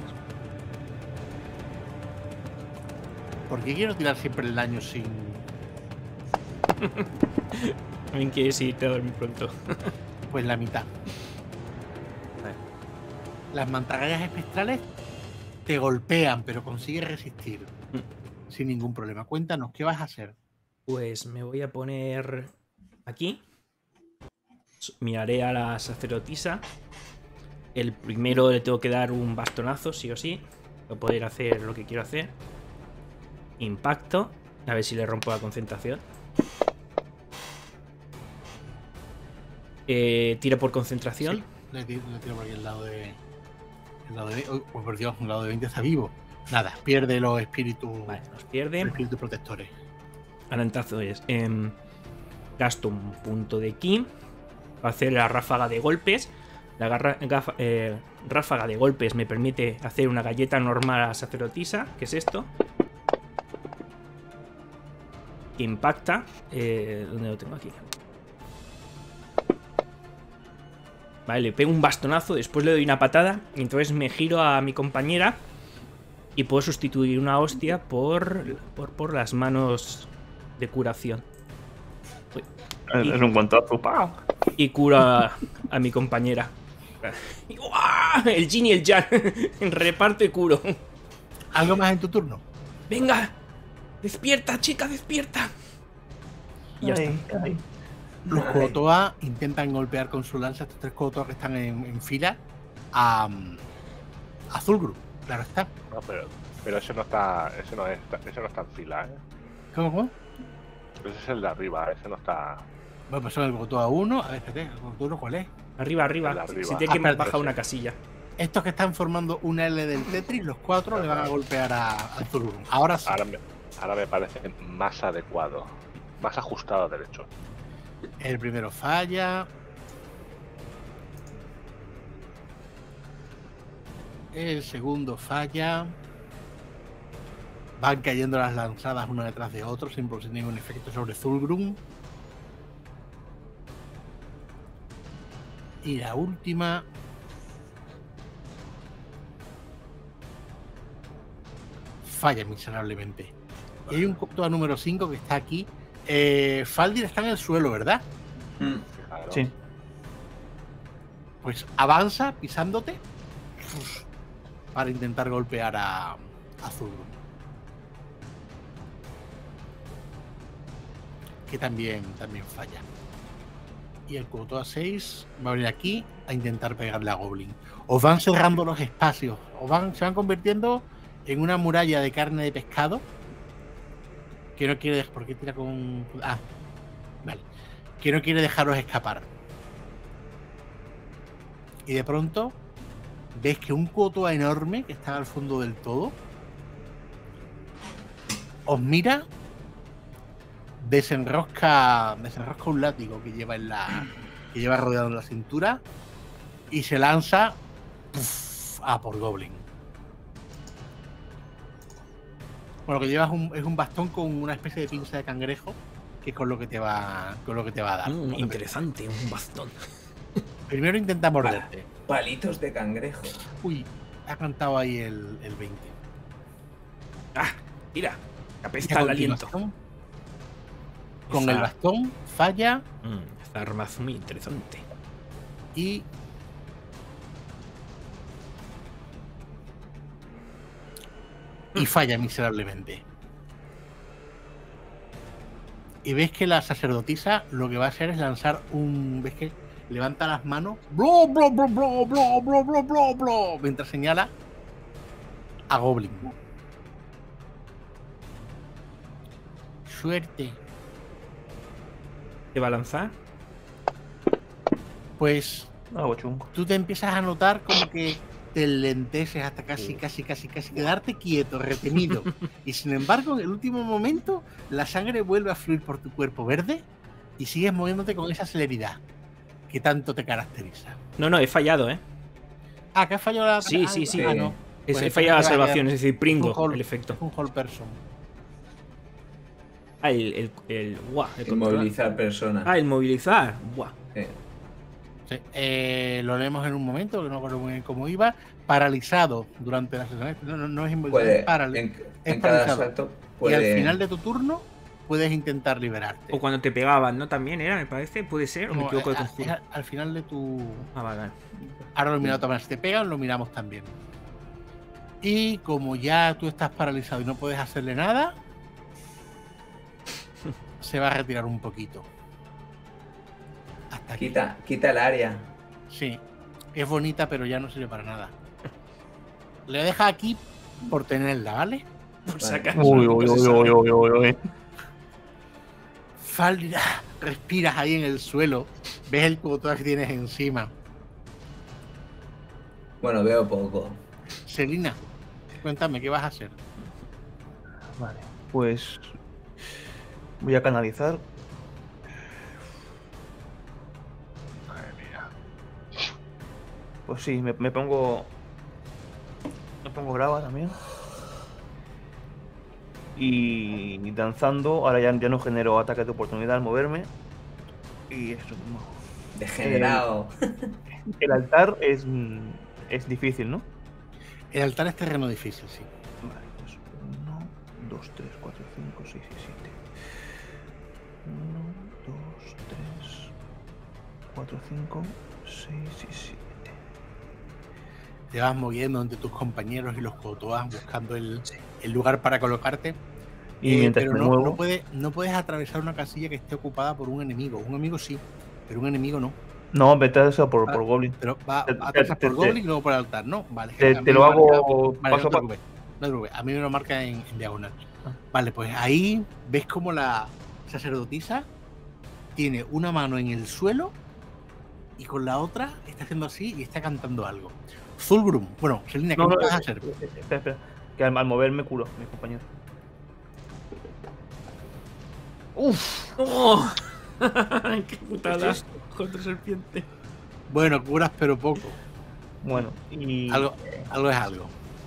¿Por qué quiero tirar siempre el daño sin...? También quieres irte a dormir pronto. Pues la mitad. Vale. Las mantarrayas espectrales te golpean, pero consigues resistir sin ningún problema. Cuéntanos, ¿qué vas a hacer? Pues me voy a poner aquí. Miraré a la sacerdotisa. El primero le tengo que dar un bastonazo, sí o sí. Para poder hacer lo que quiero hacer. Impacto. A ver si le rompo la concentración. Tiro por concentración. Sí, le tiro por aquí el lado de... Oh, por Dios, un lado de 20 está vivo. Nada, pierde los espíritus... Vale, nos Los pierde. espíritus protectores. Ahora entonces gasto un punto de ki para hacer la ráfaga de golpes. Ráfaga de golpes me permite hacer una galleta normal a la sacerdotisa, que es esto. Que impacta. ¿Dónde lo tengo aquí? Vale, le pego un bastonazo, después le doy una patada. Y entonces me giro a mi compañera. Y puedo sustituir una hostia por las manos de curación. Es un guantazo. ¡Pam! Y curo a mi compañera. Y, ¡uah! El Jin y el Jan. En reparto y curo. ¿Algo más en tu turno? ¡Venga! ¡Despierta, chica, despierta! Y ya está. Ay. Los Kotoa intentan golpear con su lanza estos 3 Kotoa que están en fila a Zulgru. Claro está. No, pero ese no está. Ese no está en fila, ¿eh? ¿Cómo? Ese es el de arriba, ese no está. Bueno, pues son el Kotoa 1. A ver, espérate, ¿el Kotoa 1 cuál es? Arriba. El de arriba. Se tiene que espérate, bajar una casilla. Estos que están formando una L del Tetris, los 4 le van a golpear a Zulgru. Ahora sí. Ahora me parece más adecuado. Más ajustado derecho. El primero falla. El segundo falla. Van cayendo las lanzadas una detrás de otro sin producir ningún efecto sobre Zulgrum. Y la última. Falla miserablemente. Y hay un Kotoa número 5 que está aquí. Faldir está en el suelo, ¿verdad? Claro. Sí. Pues avanza pisándote para intentar golpear a Zulgrum. Que también falla. Y el Kotoa 6 va a venir aquí a intentar pegarle a Goblin. Os van cerrando los espacios. Se van convirtiendo en una muralla de carne de pescado. Que no quiere dejar. ¿Por qué tira con.? Ah, vale. Que no quiere dejaros escapar. Y de pronto ves que un Kotoa enorme que está al fondo del todo os mira, desenrosca un látigo que lleva rodeado en la cintura y se lanza a por Goblin. Bueno, lo que llevas es un bastón con una especie de pinza de cangrejo, que es con lo que te va a dar. Interesante, un bastón. Primero intenta morderte. Palitos de cangrejo. Uy, ha cantado ahí el 20. ¡Ah! Mira, apesta el aliento. Con el bastón falla Esta arma es muy interesante. y falla miserablemente. Y ves que la sacerdotisa lo que va a hacer es lanzar ves que levanta las manos, blo, blo, blo, blo, blo, blo, blo, blo, blo, mientras señala a Goblin. Suerte. ¿Te va a lanzar? Pues Algo chungo. tú te empiezas a notar como que te lenteces hasta casi quedarte quieto, retenido. Y sin embargo, en el último momento, la sangre vuelve a fluir por tu cuerpo verde y sigues moviéndote con esa celeridad que tanto te caracteriza. No, he fallado, ¿eh? Ah, que has fallado la. Sí. Ah, no. Pues He fallado la entonces salvación, es decir, pringo es un hold- el efecto. Es un whole person. Ah, el control. Inmovilizar persona. Ah, el movilizar. Buah. Sí. Sí, lo leemos en un momento, que no recuerdo muy bien cómo iba. Paralizado durante la sesión. No es involuntariamente Puede, es en cada paralizado. salto Y puede. al final de tu turno puedes intentar liberarte. O cuando te pegaban, ¿no? También era, me parece. Puede ser, o me No, equivoco de es conjuro. al final de tu. Ah, vale. Ahora lo miramos también. Si te pegan, lo miramos también. Y como ya tú estás paralizado y no puedes hacerle nada, se va a retirar un poquito. Hasta aquí. Quita el área. Sí. Es bonita, pero ya no sirve para nada. Le deja aquí por tenerla, ¿vale? Por Vale. sacar. Uy. Falda, respiras ahí en el suelo. Ves el Kotoa que tienes encima. Bueno, veo poco. Selina, cuéntame, ¿qué vas a hacer? Vale, pues voy a canalizar. Madre mía. Pues sí, me pongo. Me pongo brava también. Y danzando, ahora ya no genero ataques de oportunidad al moverme. Y eso mismo. Degenerado. El altar es difícil, ¿no? El altar es terreno difícil, sí. Vale, pues 1, 2, 3, 4, 5, 6 y 7. 1, 2, 3, 4, 5, 6 y 7. Te vas moviendo entre tus compañeros y los Kotoas buscando el lugar para colocarte. Y mientras pero me no, muevo. no puedes atravesar una casilla que esté ocupada por un enemigo. Un enemigo sí, pero un enemigo no. No, vete a eso por Vale, Goblin. Pero va Te- a pasar te- por te- Goblin y luego por el altar, ¿no? Vale. Te a mí lo me hago Vale, paso no a te paso. preocupes. No te preocupes. A mí me lo marca en diagonal. Ah. Vale, pues ahí ves como la sacerdotisa tiene una mano en el suelo y con la otra está haciendo así y está cantando algo. Zulgrum. Bueno, Selina, ¿qué No, me no, vas a hacer? espera. Que al moverme curo, mi compañero. ¡Uf! ¡Oh! ¡Qué putada! ¿Qué es Contra serpiente. Bueno, curas pero poco. Bueno, y. Algo es algo.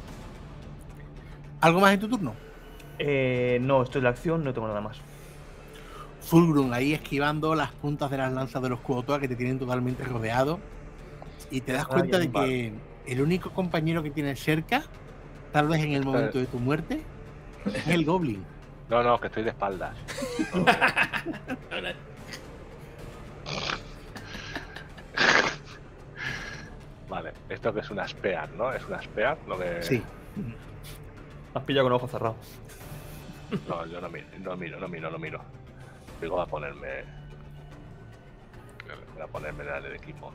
¿Algo más en tu turno? No, estoy en la acción, no tengo nada más. Fulgrum ahí esquivando las puntas de las lanzas de los Kuotoa que te tienen totalmente rodeado. Y te das cuenta de que el único compañero que tienes cerca, tal vez en el momento de tu muerte, es el Goblin. No, que estoy de espaldas. Vale, esto que es una spear, ¿no? Es una spear, lo que... Sí. Has pillado con ojos cerrados. No, yo no miro. Digo a ponerme... A ponerme en el equipo.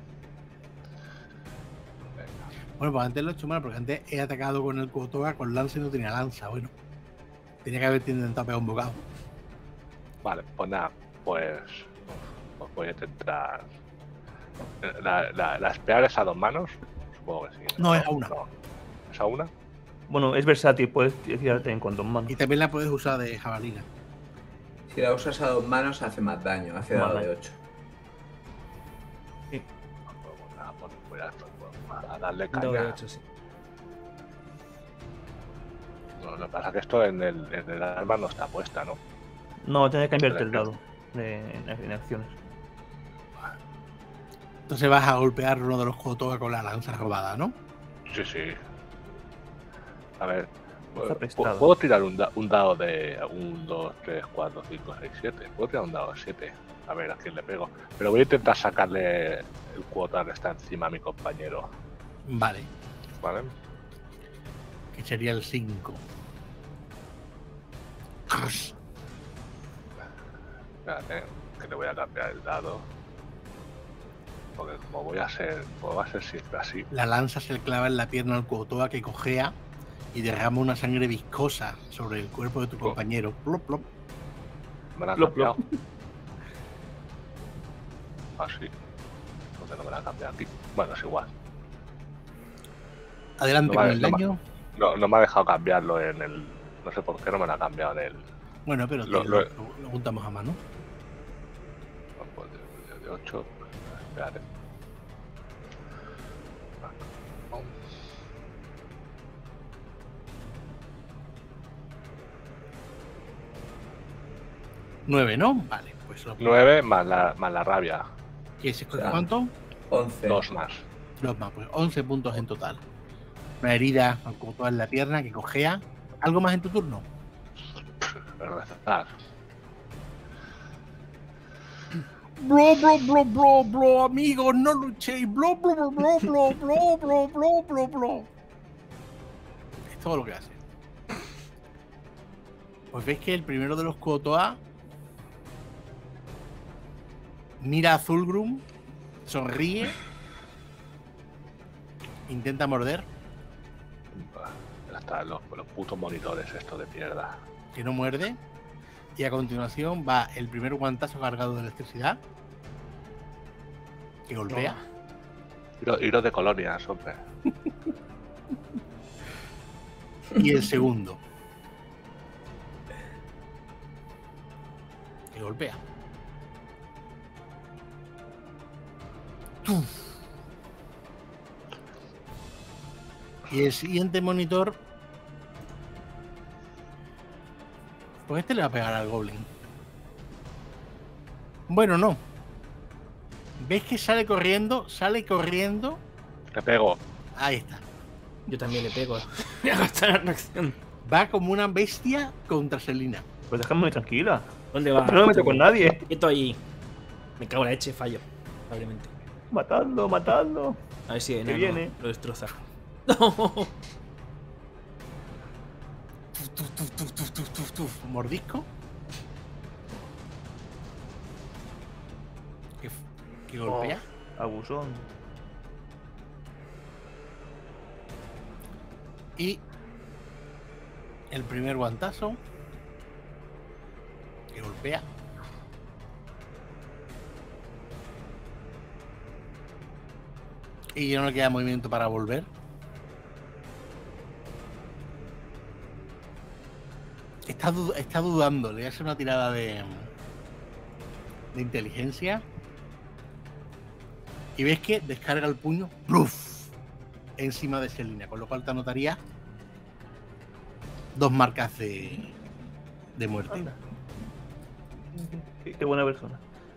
Venga. Bueno, pues antes lo he hecho mal, porque antes he atacado con el Kuotoa con lanza y no tenía lanza. Bueno, tenía que haberte intentado pegar un bocado. Vale, pues nada, pues voy a intentar... ¿La spear es a 2 manos? Supongo que sí. No, es a una. No. ¿Es a una? Bueno, es versátil, puedes tirarte en cuanto manos. Y también la puedes usar de jabalina. Si la usas a 2 manos hace más daño, hace Más dado de daño. 8. Voy a darle Dado de caña. 8, sí. No, lo que pasa es que esto en el arma no está puesta, ¿no? No, tienes que cambiarte el dado en acciones. Entonces vas a golpear uno de los Kuotoa con la lanza robada, ¿no? Sí. A ver, Está prestado. ¿puedo tirar un dado de 1, 2, 3, 4, 5, 6, 7? Puedo tirar un dado de 7. A ver a quién le pego. Pero voy a intentar sacarle el Kuotoa que está encima a mi compañero. Vale, ¿Vale? que sería el 5. Espérate, que le voy a cambiar el dado. Porque como va a ser siempre así. La lanza se le clava en la pierna al Kuotoa que cojea y derrama una sangre viscosa sobre el cuerpo de tu compañero. Plop, plop. Me la han Plop, cambiado. plop. Así. ¿Dónde no me la han cambiado aquí? Bueno, es igual. Adelante No con vale, el no daño. No me ha dejado cambiarlo en el... No sé por qué no me lo ha cambiado en el... Bueno, pero Lo- lo lo- juntamos a mano. Pues de 8. Espérate. ¿9, no? Vale, pues lo 9 más la rabia. ¿Y ese O sea, cuánto? 11. 2 más. 2 más, pues 11 puntos en total. Una herida al Kuotoa en la pierna que cojea. ¿Algo más en tu turno? Rezar. Blo, blo, blo, blo, blo, amigos, no luchéis. Blo, blo, blo, blo, blo, blo, blo, blo, blo, blo. Es todo lo que hace. Pues veis que el primero de los Kuotoa mira a Zulgrum, sonríe, intenta morder, Hasta los putos monitores estos de mierda. que no muerde, y a continuación va el primer guantazo cargado de electricidad, que golpea. Iros de colonias, hombre. Y el segundo, que golpea. Y el siguiente monitor. Pues este le va a pegar al Goblin. Bueno, no. ¿Ves que sale corriendo? Sale corriendo. Te pego. Ahí está. Yo también le pego. Voy a gastar la reacción. Va como una bestia contra Selina. Pues déjame tranquila. ¿Dónde va? No me meto con nadie. Quieto ahí. Me cago en la leche, fallo. Probablemente. Matando, matando. A ver si Que enano viene. lo destroza. No. Mordisco. Que golpea. Abusón. Y el primer guantazo. Que golpea. Y ya no le queda movimiento para volver. Está dudando. Le voy a hacer una tirada de inteligencia. Y ves que descarga el puño ¡pluf! Encima de Selina, con lo cual te anotaría 2 marcas de muerte. Anda. Qué buena persona.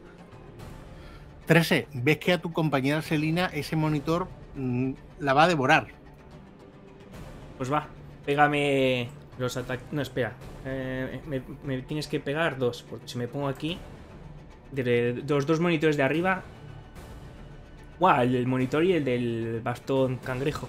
13. Ves que a tu compañera Selina ese monitor la va a devorar. Pues va. Pégame los ataques. No, espera. Me tienes que pegar 2. Porque si me pongo aquí. De los 2 monitores de arriba. Guau, el del monitor y el del bastón cangrejo.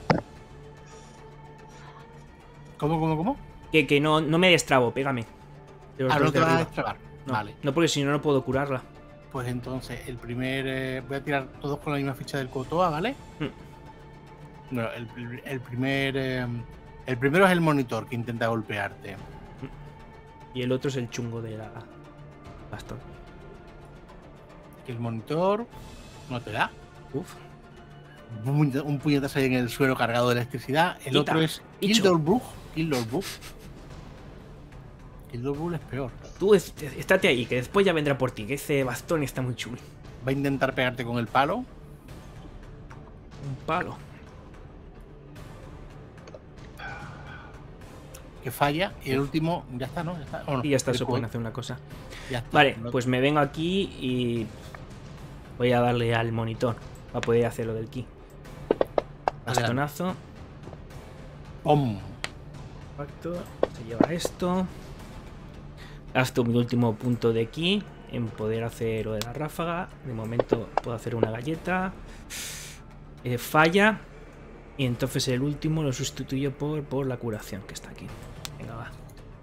¿Cómo? Que no me destrabo, pégame. De los Ah, dos no te de vas a arriba. destrabar. No, Vale. no, porque si no, no puedo curarla. Pues entonces, el primer. Voy a tirar todos con la misma ficha del Kotoa, ¿vale? Bueno, el primer. El primero es el monitor que intenta golpearte. Y el otro es el chungo de la bastón. El monitor no te da. Uf. Un puñetazo ahí en el suelo cargado de electricidad. El Quita, otro es bicho. Kildorbug. Kildorbug es peor. Tú estate ahí, que después ya vendrá por ti, que ese bastón está muy chulo. Va a intentar pegarte con el palo. Un palo. Que falla. Y el último, ya está, ¿no? Ya está. ¿O no? Y ya está, El se cubo. pueden hacer una cosa. Ya está. Vale, No- pues me vengo aquí y voy a darle al monitor para poder hacer lo del ki. Adelante. Bastonazo. ¡Pum! Impacto. Se lleva esto. Gasto mi último punto de ki en poder hacer lo de la ráfaga. De momento puedo hacer una galleta. Falla. Y entonces el último lo sustituyo por la curación que está aquí. Venga, va.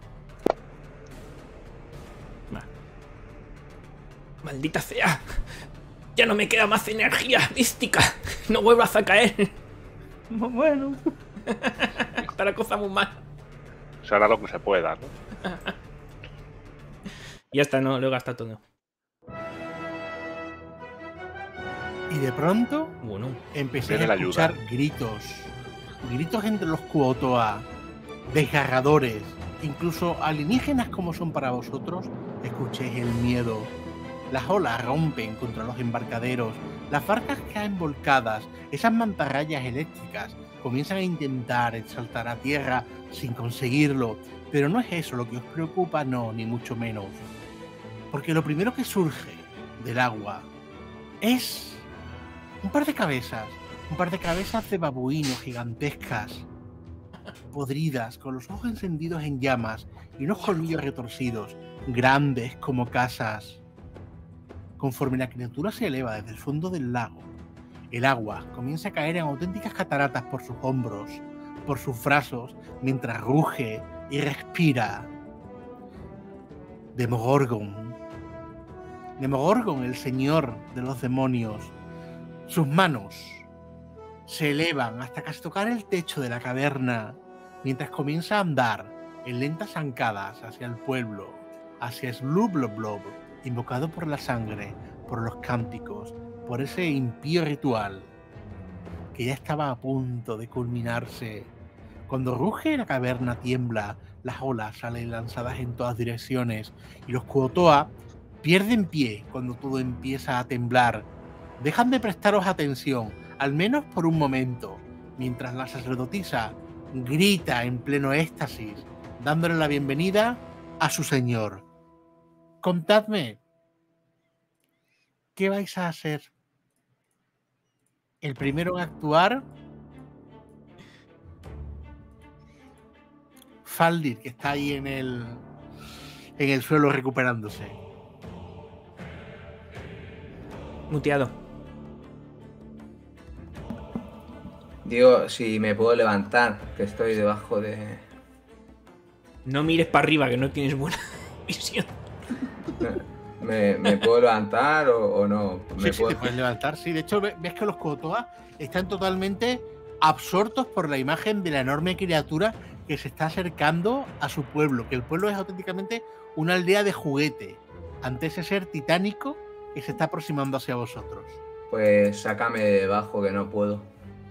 Vale. Maldita sea. Ya no me queda más energía mística. No vuelvas a caer. Bueno. Está la cosa muy mal. Se hará lo que se pueda, ¿no? Ya está, no, lo he gastado todo. Y de pronto Bueno, empecé Viene a la escuchar ayuda. gritos entre los Kuotoa, desgarradores, incluso alienígenas como son para vosotros, escuchéis el miedo. Las olas rompen contra los embarcaderos, las barcas caen volcadas, esas mantarrayas eléctricas comienzan a intentar saltar a tierra sin conseguirlo, pero no es eso lo que os preocupa, no, ni mucho menos. Porque lo primero que surge del agua es un par de cabezas de babuinos gigantescas, podridas, con los ojos encendidos en llamas y unos colmillos retorcidos, grandes como casas. Conforme la criatura se eleva desde el fondo del lago, el agua comienza a caer en auténticas cataratas por sus hombros, por sus brazos, mientras ruge y respira. Demogorgon, el señor de los demonios. Sus manos se elevan hasta casi tocar el techo de la caverna, mientras comienza a andar en lentas zancadas hacia el pueblo, hacia Slubloblob, invocado por la sangre, por los cánticos, por ese impío ritual que ya estaba a punto de culminarse. Cuando ruge la caverna tiembla, las olas salen lanzadas en todas direcciones y los Kuotoa pierden pie cuando todo empieza a temblar. Dejan de prestaros atención, al menos por un momento, mientras la sacerdotisa grita en pleno éxtasis, dándole la bienvenida a su señor. Contadme, ¿qué vais a hacer? El primero en actuar, Faldir, que está ahí en el suelo recuperándose. Muteado. Digo, si me puedo levantar, que estoy debajo de... No mires para arriba, que no tienes buena visión. ¿Me puedo levantar o no? Sí, te puedes levantar, sí. De hecho, ves que los Kotoa están totalmente absortos por la imagen de la enorme criatura que se está acercando a su pueblo, que el pueblo es auténticamente una aldea de juguete ante ese ser titánico que se está aproximando hacia vosotros. Pues sácame de debajo, que no puedo.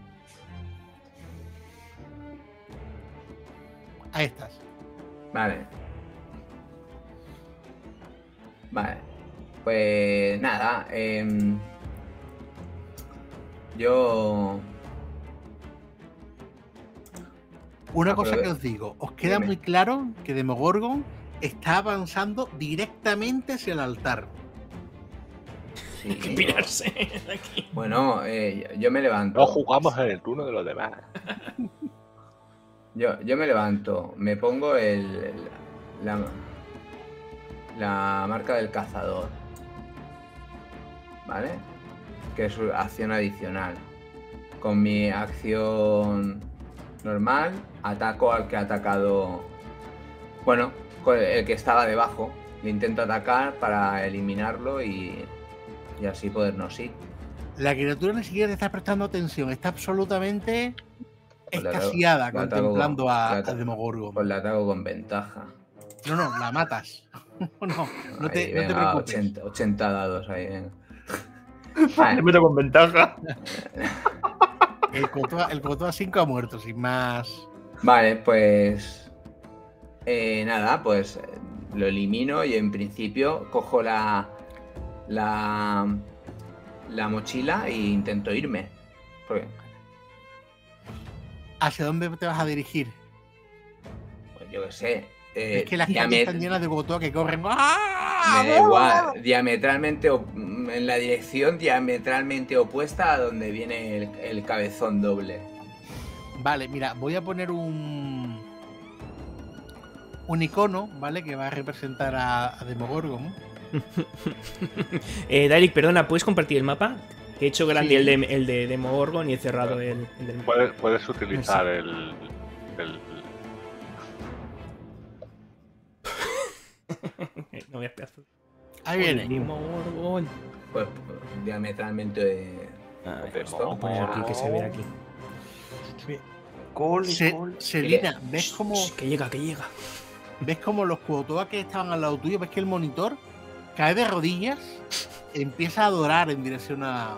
Ahí estás. Vale. Pues nada, yo... Una cosa que os digo, os queda muy claro que Demogorgon está avanzando directamente hacia el altar. Sí. Hay que pirarse de aquí. Bueno, yo me levanto. No jugamos en el turno de los demás. Yo me levanto, me pongo la marca del cazador, ¿vale? Que es su acción adicional. Con mi acción normal, ataco al que ha atacado... Bueno, con el que estaba debajo. Le intento atacar para eliminarlo y así podernos ir. La criatura ni siquiera te está prestando atención, está absolutamente Pues extasiada la ataco contemplando con- a la ataco- Demogorgon. Pues le ataco con ventaja. No, la matas. no Ahí, te venga, preocupes. 80 dados ahí, venga. Te Vale, meto con ventaja. El Kotoa 5 ha muerto, sin más. vale, pues... nada, pues lo elimino y en principio cojo la mochila e intento irme. Porque, ¿Hacia dónde te vas a dirigir? pues yo qué sé. Es que las calles diamet- están llenas de Kotoa que corren. ¡Ah! me da igual, diametralmente en la dirección diametralmente opuesta a donde viene el cabezón doble. Vale, mira, voy a poner un icono, ¿vale? Que va a representar a Demogorgon. Darik, perdona, ¿puedes compartir el mapa? Que he hecho grande Sí. el de Demogorgon y he cerrado el del mapa. Puedes utilizar el No voy a pedazo. Ahí viene. Demogorgon. Pues diametralmente A ver, opuesto. voy a poner aquí que se ve aquí. Selina, ¿ves cómo Shh, que llega. los Kotoa que estaban al lado tuyo? ¿Ves que el monitor cae de rodillas? Empieza a adorar en dirección a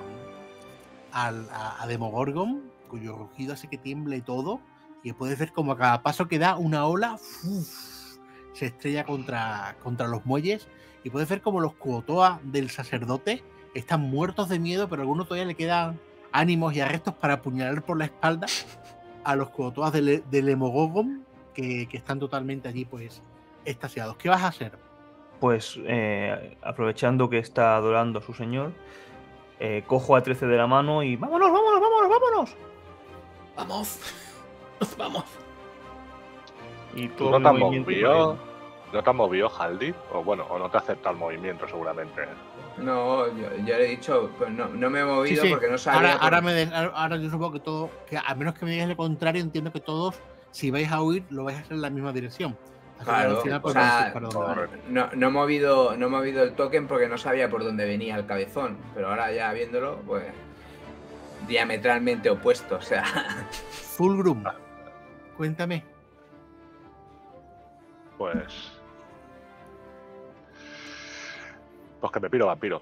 Demogorgon, cuyo rugido hace que tiemble todo. Y puedes ver como a cada paso que da una ola se estrella contra los muelles. Y puedes ver como los Kotoa del sacerdote están muertos de miedo, pero a algunos todavía le quedan ánimos y arrestos para apuñalar por la espalda a los Kotoa del Demogorgon que están totalmente allí, pues, extasiados. ¿Qué vas a hacer? Pues aprovechando que está adorando a su señor, cojo a 13 de la mano y ¡vámonos! Vamos. Y ¿Tú todo no mi te has movimiento movido? para él. ¿No te has movido, Haldi? O bueno, o no te acepta el movimiento seguramente. No, yo le he dicho, pues no me he movido Sí, sí. porque no sabía. Ahora yo supongo que todo, que a menos que me digas lo contrario, entiendo que todos, si vais a huir, lo vais a hacer en la misma dirección. Así que Claro, al final, pues, o sea, no sé para dónde van. no he movido el token porque no sabía por dónde venía el cabezón. Pero ahora ya viéndolo, pues diametralmente opuesto. O sea, Fulgrim, cuéntame. Pues que me piro vampiro.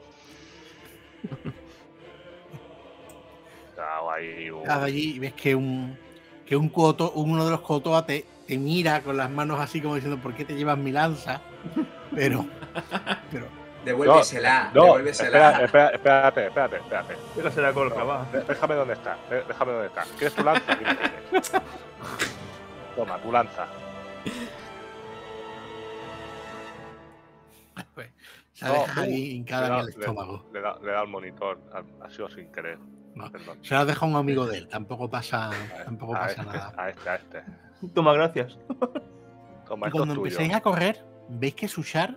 Hago ahí un... Estás allí y ves que uno de los Kotoa te mira con las manos así como diciendo, ¿por qué te llevas mi lanza? Pero Devuélvesela, No, devuélvesela. espérate. Déjasela colca, va. Déjame donde está. ¿Quieres tu lanza? Aquí la tienes. Toma, tu lanza. Pues, se la dejas No, ahí hincada en el estómago. Le da al monitor, ha sido sin querer. No, Perdón. se la deja un amigo de él, tampoco pasa A nada. este. Toma, gracias. Toma, Y esto cuando es tuyo. empecéis a correr, veis que Sushar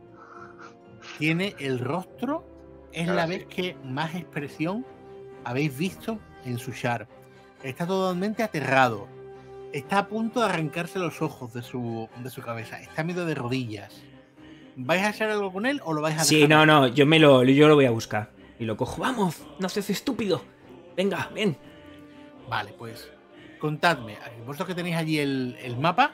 tiene el rostro, es Ahora la sí. vez que más expresión habéis visto en Sushar. Está totalmente aterrado. Está a punto de arrancarse los ojos de su cabeza. Está medio de rodillas. ¿Vais a hacer algo con él o lo vais a Sí, dejar? no, yo lo voy a buscar. Y lo cojo. ¡Vamos! ¡No seas estúpido! Venga, ven. Vale, pues contadme, vosotros que tenéis allí el mapa,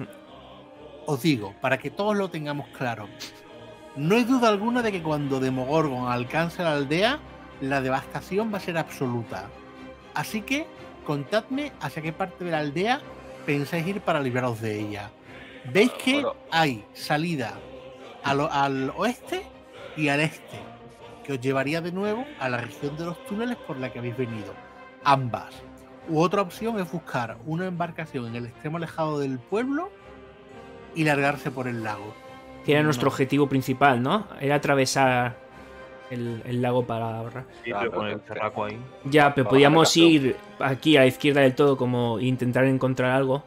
os digo, para que todos lo tengamos claro, no hay duda alguna de que cuando Demogorgon alcance la aldea, la devastación va a ser absoluta. Así que contadme hacia qué parte de la aldea pensáis ir para libraros de ella. Veis que Bueno. hay salida al oeste y al este, que os llevaría de nuevo a la región de los túneles por la que habéis venido. Ambas. U otra opción es buscar una embarcación en el extremo alejado del pueblo y largarse por el lago. Que era nuestro No. objetivo principal, ¿no? Era atravesar el lago para ahorrar. Sí, pero con el cerraco ahí. Ya, pero Para podíamos bajar el ir aquí a la izquierda del todo, como intentar encontrar algo.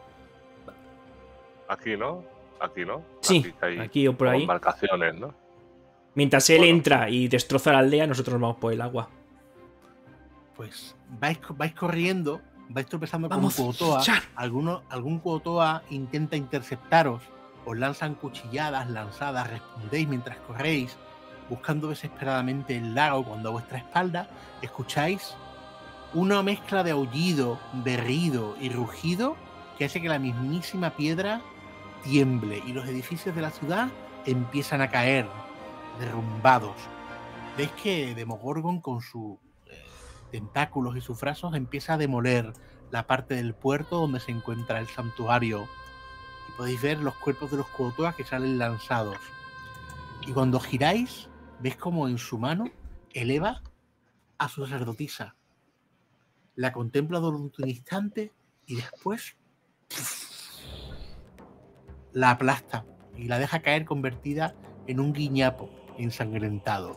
Aquí, ¿no? Sí, hay aquí o por como ahí. embarcaciones, ¿no? Mientras él Bueno. entra y destroza la aldea, nosotros nos vamos por el agua. Pues vais corriendo, vais tropezando Vamos, con un Kuotoa. Char. Algún Kuotoa intenta interceptaros, os lanzan cuchilladas, lanzadas, respondéis mientras corréis, buscando desesperadamente el lago cuando a vuestra espalda escucháis una mezcla de aullido, berrido y rugido que hace que la mismísima piedra tiemble y los edificios de la ciudad empiezan a caer, derrumbados. Veis que Demogorgon con sus tentáculos y sus brazos empieza a demoler la parte del puerto donde se encuentra el santuario y podéis ver los cuerpos de los Kuotoa que salen lanzados. Y cuando giráis, veis como en su mano eleva a su sacerdotisa. La contempla durante un instante y después la aplasta y la deja caer convertida en un guiñapo ensangrentado.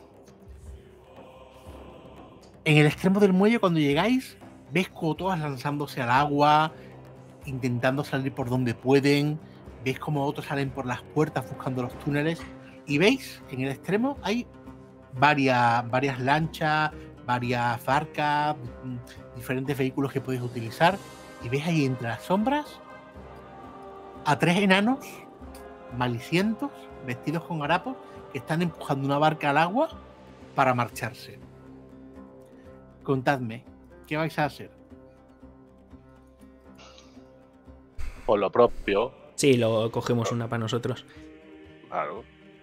En el extremo del muelle, cuando llegáis, veis Kuotoas lanzándose al agua, intentando salir por donde pueden. Veis como otros salen por las puertas buscando los túneles. Y veis, en el extremo hay varias lanchas, varias barcas, diferentes vehículos que podéis utilizar. Y veis ahí entre las sombras a 3 enanos malicientos, vestidos con harapos, que están empujando una barca al agua para marcharse. Contadme, ¿qué vais a hacer? Por lo propio, Sí, lo cogemos una para nosotros. claro.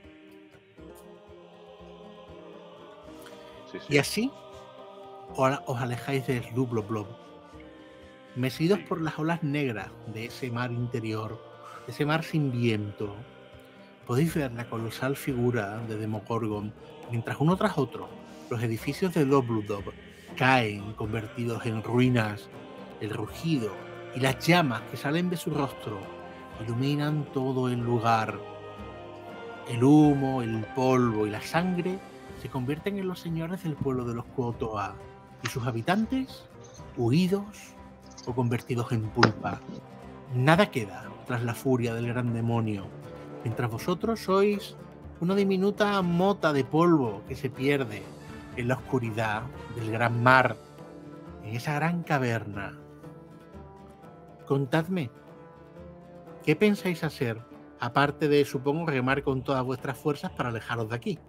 Sí. Y así os alejáis de Slubloblov, mecidos por las olas negras de ese mar interior, de ese mar sin viento. Podéis ver la colosal figura de Demogorgon, mientras uno tras otro los edificios de Slubloblov caen convertidos en ruinas. El rugido y las llamas que salen de su rostro iluminan todo el lugar. El humo, el polvo y la sangre se convierten en los señores del pueblo de los Kuotoa y sus habitantes huidos o convertidos en pulpa. Nada queda tras la furia del gran demonio, mientras vosotros sois una diminuta mota de polvo que se pierde en la oscuridad del gran mar, en esa gran caverna. Contadme, ¿qué pensáis hacer? Aparte de, supongo, remar con todas vuestras fuerzas para alejaros de aquí.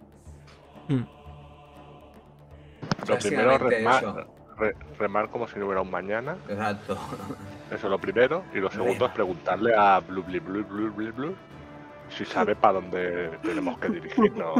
Lo primero, Básicamente remar como si no hubiera un mañana. Exacto. Eso es lo primero. Y lo segundo es preguntarle a Blue si sabe para dónde tenemos que dirigirnos.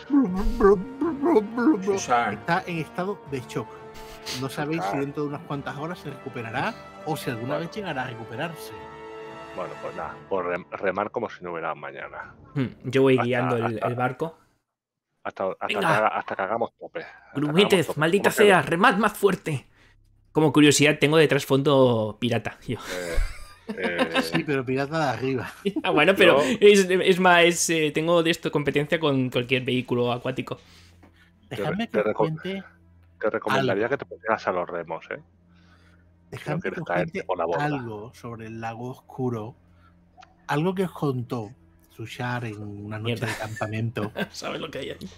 Sushar, Está en estado de shock. No sabéis si dentro de unas cuantas horas se recuperará o si alguna vez llegará a recuperarse. Bueno, pues nada, por remar como si no hubiera un mañana. Yo voy Hasta- guiando el barco. hasta Venga. que hagamos tope. Grumítez, maldita Como que- sea, remad más fuerte. Como curiosidad, tengo de trasfondo pirata. Yo. Sí, pero pirata de arriba. Ah, bueno, pero Yo- es más, tengo de esto competencia con cualquier vehículo acuático. Dejadme que te os reco- cuente, Te recomendaría Algo. que te pusieras a los remos, ¿eh? dejadme que quieres os caerte cuente por la borda. algo sobre el lago oscuro. Algo que os contó Sushar en una noche Mierda. de campamento. ¿Sabes lo que hay ahí?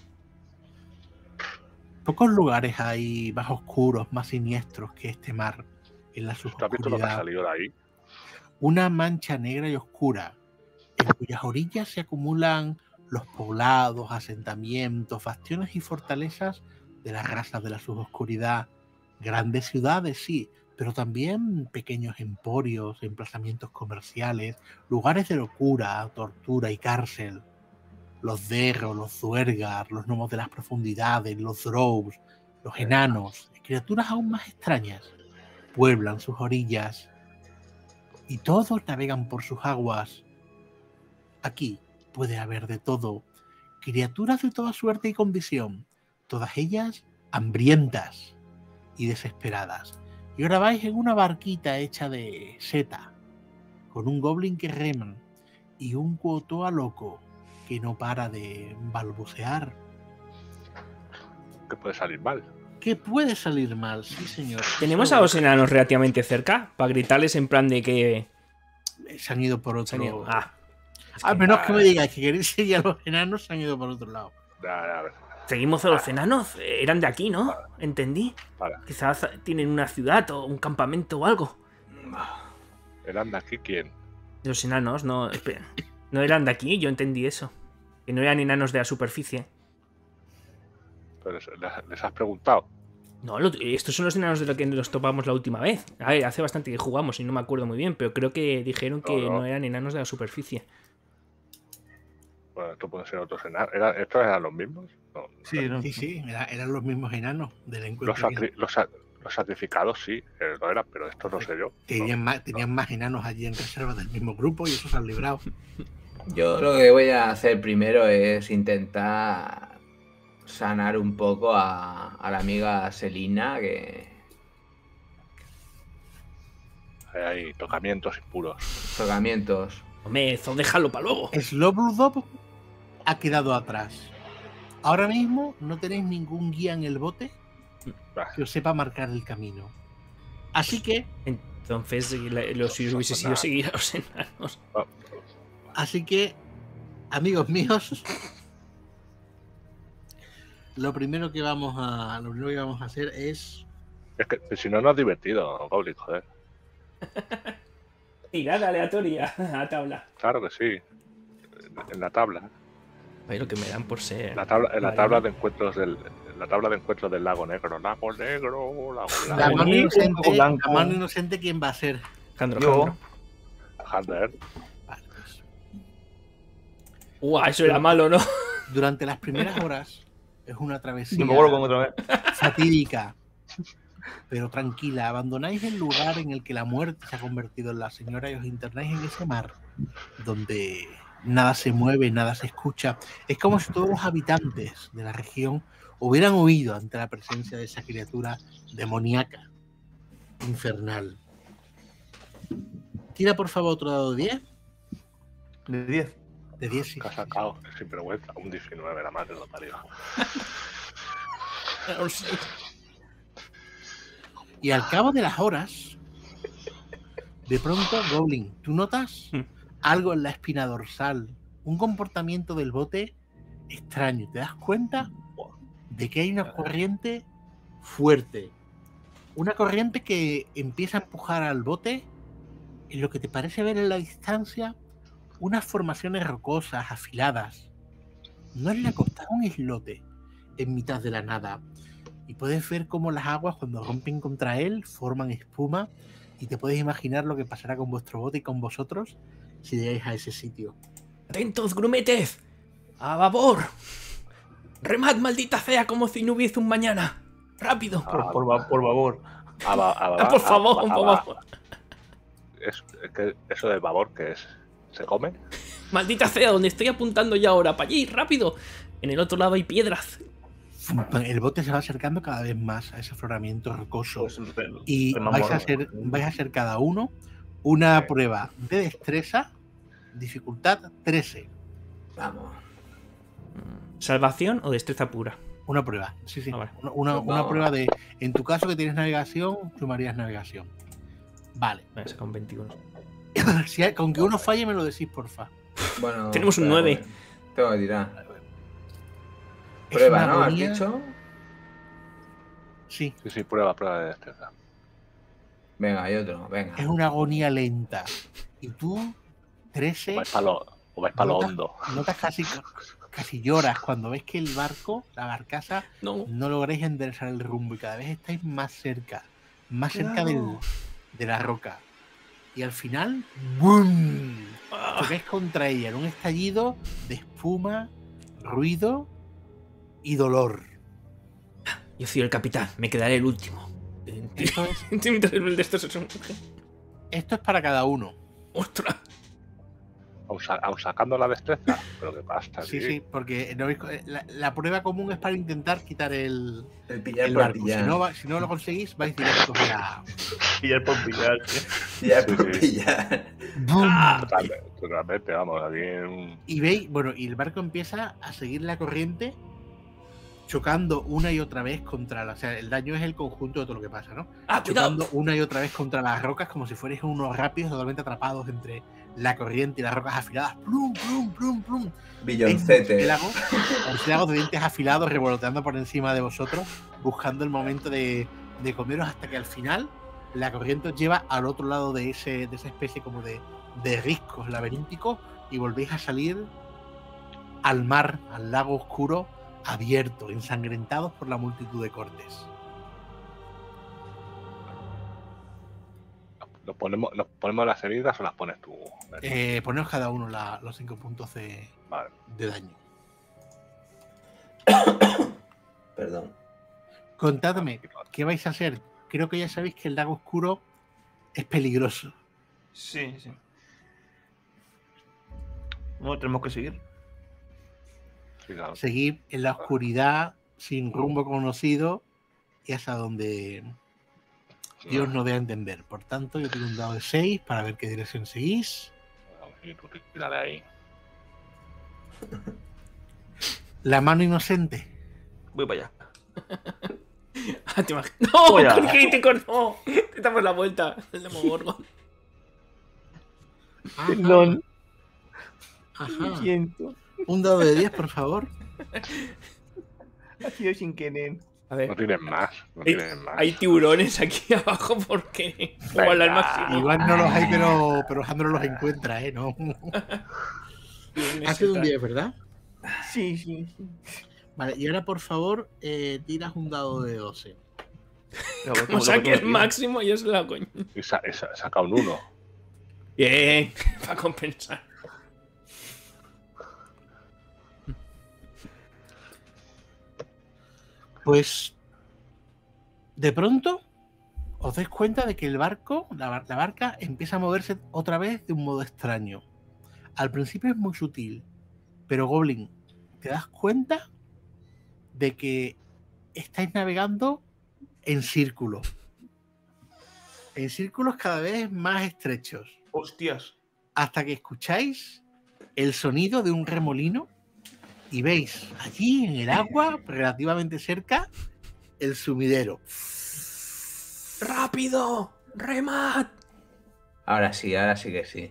Pocos lugares hay más oscuros, más siniestros que este mar. En la ¿Tú has visto lo que ha suboscuridad. salido de ahí? Una mancha negra y oscura, en cuyas orillas se acumulan los poblados, asentamientos, bastiones y fortalezas de las razas de la suboscuridad. Grandes ciudades, sí, pero también pequeños emporios, emplazamientos comerciales, lugares de locura, tortura y cárcel. Los Derro, los Zuergar, los gnomos de las profundidades, los Drows, los enanos, criaturas aún más extrañas, pueblan sus orillas y todos navegan por sus aguas. Aquí puede haber de todo, criaturas de toda suerte y condición, todas ellas hambrientas y desesperadas. Y ahora vais en una barquita hecha de seta, con un goblin que rema y un cuotoa loco que no para de balbucear. Que puede salir mal. ¿Qué puede salir mal? Sí, señor. Tenemos a Eso- los enanos relativamente cerca para gritarles en plan de que. Se han ido por se otro han ido. lado. Ah, es A que- menos que me digáis que queréis seguir a los enanos, se han ido por otro lado. A ver, seguimos a los enanos. Eran de aquí, ¿no? Entendí. para. Quizás tienen una ciudad o un campamento o algo. ¿Eran de aquí quién? Los enanos, no. Espera. No eran de aquí, yo entendí eso. Que no eran enanos de la superficie. Pero ¿les has preguntado? No, estos son los enanos de los que nos topamos la última vez. A ver, hace bastante que jugamos y no me acuerdo muy bien, pero creo que dijeron que No. no eran enanos de la superficie. Bueno, esto puede ser otros enanos. ¿Estos eran los mismos? No. Sí, no. Sí, sí, eran los mismos enanos del Los, encuentro. los sacrificados sí, lo eran, pero estos no sé yo. Tenían más enanos allí en reserva del mismo grupo y esos se han librado. Yo lo que voy a hacer primero es intentar sanar un poco a la amiga Selina, que Hay tocamientos impuros. tocamientos. Hombre, eso déjalo para luego. Slobluzdop ha quedado atrás. Ahora mismo no tenéis ningún guía en el bote Bah, que os sepa marcar el camino. Así que, Entonces, lo suyo hubiese sido seguir a los enanos. amigos míos, lo primero que vamos a hacer es es que si no, no es divertido, Goblin, joder. Tirada aleatoria a tabla. Claro que sí. En la tabla. Ay, lo que me dan por ser. En la tabla de encuentros del. En la tabla de encuentros del Lago Negro. Lago Negro, Lago la Blanco. mano inocente. blanco. La mano inocente, ¿quién va a ser? Jandro, Yo. Jandro. Hunter. Vale, pues, Eso era malo, ¿no? durante las primeras horas es una No travesía me acuerdo con otra vez. fatídica, pero tranquila. Abandonáis el lugar en el que la muerte se ha convertido en la señora y os internáis en ese mar donde nada se mueve, nada se escucha. Es como si todos los habitantes de la región hubieran huido ante la presencia de esa criatura demoníaca, infernal. Tira por favor otro dado de 10. De 10. De 10, sí. Que ha sacado, sin vergüenza, un 19, la madre lo parió. Y al cabo de las horas, de pronto, Goblin, tú notas algo en la espina dorsal, un comportamiento del bote extraño. Te das cuenta de que hay una corriente fuerte. Una corriente que empieza a empujar al bote en lo que te parece ver en la distancia unas formaciones rocosas, afiladas. No es la costa, es un islote en mitad de la nada. Y puedes ver cómo las aguas, cuando rompen contra él, forman espuma. Y te puedes imaginar lo que pasará con vuestro bote y con vosotros si llegáis a ese sitio. ¡Atentos, grumetes! ¡A babor! ¡Remad, maldita sea, como si no hubiese un mañana! ¡Rápido! Por favor. Por favor, por favor. Es que eso del babor, ¿qué es? ¿Se come? Maldita sea, donde estoy apuntando ya ahora. Para allí, rápido. En el otro lado hay piedras. El bote se va acercando cada vez más a ese afloramiento rocoso. Pues, Y vais a hacer cada uno una prueba de destreza, dificultad 13. Vamos. ¿Salvación o destreza pura? Una prueba, sí, sí. Ah, vale. Una prueba de. En tu caso que tienes navegación, sumarías navegación. Vale. Voy a sacar un 21. Con que uno falle, me lo decís, porfa. Bueno, Tenemos un espera, 9. Tengo que tirar. Es Prueba, una ¿no? ¿Has agonía- dicho? Sí, Sí, prueba de destreza. Venga, hay otro. Venga. es una agonía lenta. Y tú, O 13, vais para lo hondo. notas casi lloras cuando ves que el barco, la barcaza, No. no lográis enderezar el rumbo y cada vez estáis más cerca de la roca. Y al final, ¡boom! Ah, Chocáis contra ella en un estallido de espuma, ruido y dolor. yo soy el capitán. Me quedaré el último. Esto es, Mientras el de estos es un... esto es para cada uno. ¡Ostras! Aún sacando la destreza. Pero qué pasa, Sí, sí, porque no veis- la prueba común es para intentar quitar el pillar por barco. pillar. Si no lo conseguís, vais directos a... Pillar por pillar. Pillar por Sí, sí. pillar. ¡Bum! Totalmente, vamos, aquí en... Y veis, bueno, y el barco empieza a seguir la corriente, chocando una y otra vez contra la... O sea, el daño es el conjunto de todo lo que pasa, ¿no? ¡Ah, cuidado! Chocando una y otra vez contra las rocas como si fuerais unos rápidos totalmente atrapados entre la corriente y las rocas afiladas. ¡Plum, plum, plum, plum! Billoncete. Murciélagos de dientes afilados revoloteando por encima de vosotros, buscando el momento de comeros hasta que al final la corriente os lleva al otro lado de esa especie como de riscos laberínticos y volvéis a salir al mar, al lago oscuro, abierto, ensangrentados por la multitud de cortes. ¿Nos ponemos las heridas o las pones tú? Poneos cada uno los 5 puntos de Vale. daño. Perdón. Contadme, ¿qué vais a hacer? Creo que ya sabéis que el lago oscuro es peligroso. Sí, sí. Bueno, tenemos que seguir. Sí, claro. Seguid en la oscuridad, sin rumbo conocido, y hasta donde Dios no dé a entender. Por tanto, yo tengo un dado de 6 para ver qué dirección seguís. Y tú tírale ahí. La mano inocente. Voy para allá. Ah, te imaginas. ¡No! Voy a- ¡Crítico, no! Te damos la vuelta. El Demogorgon. Perdón, Ajá. siento. Un dado de 10, por favor. Ha sido sin querer. A No ver. tienes más. No Hay, tienes más. hay tiburones aquí abajo porque igual al máximo. Igual no los hay, pero Jandro los encuentra, ¿eh? No. Ha sido un 10, ¿verdad? Sí, sí. Vale, y ahora, por favor, tiras un dado de 12. Como saque el máximo, yo se la coño. Y saca un 1. Bien, para compensar. Pues de pronto os dais cuenta de que el barco, la barca, empieza a moverse otra vez de un modo extraño. Al principio es muy sutil, pero Goblin, te das cuenta de que estáis navegando en círculos. En círculos cada vez más estrechos. Hostias. Hasta que escucháis el sonido de un remolino y veis allí en el agua, relativamente cerca, el sumidero. ¡Rápido! ¡Remad! Ahora sí que sí.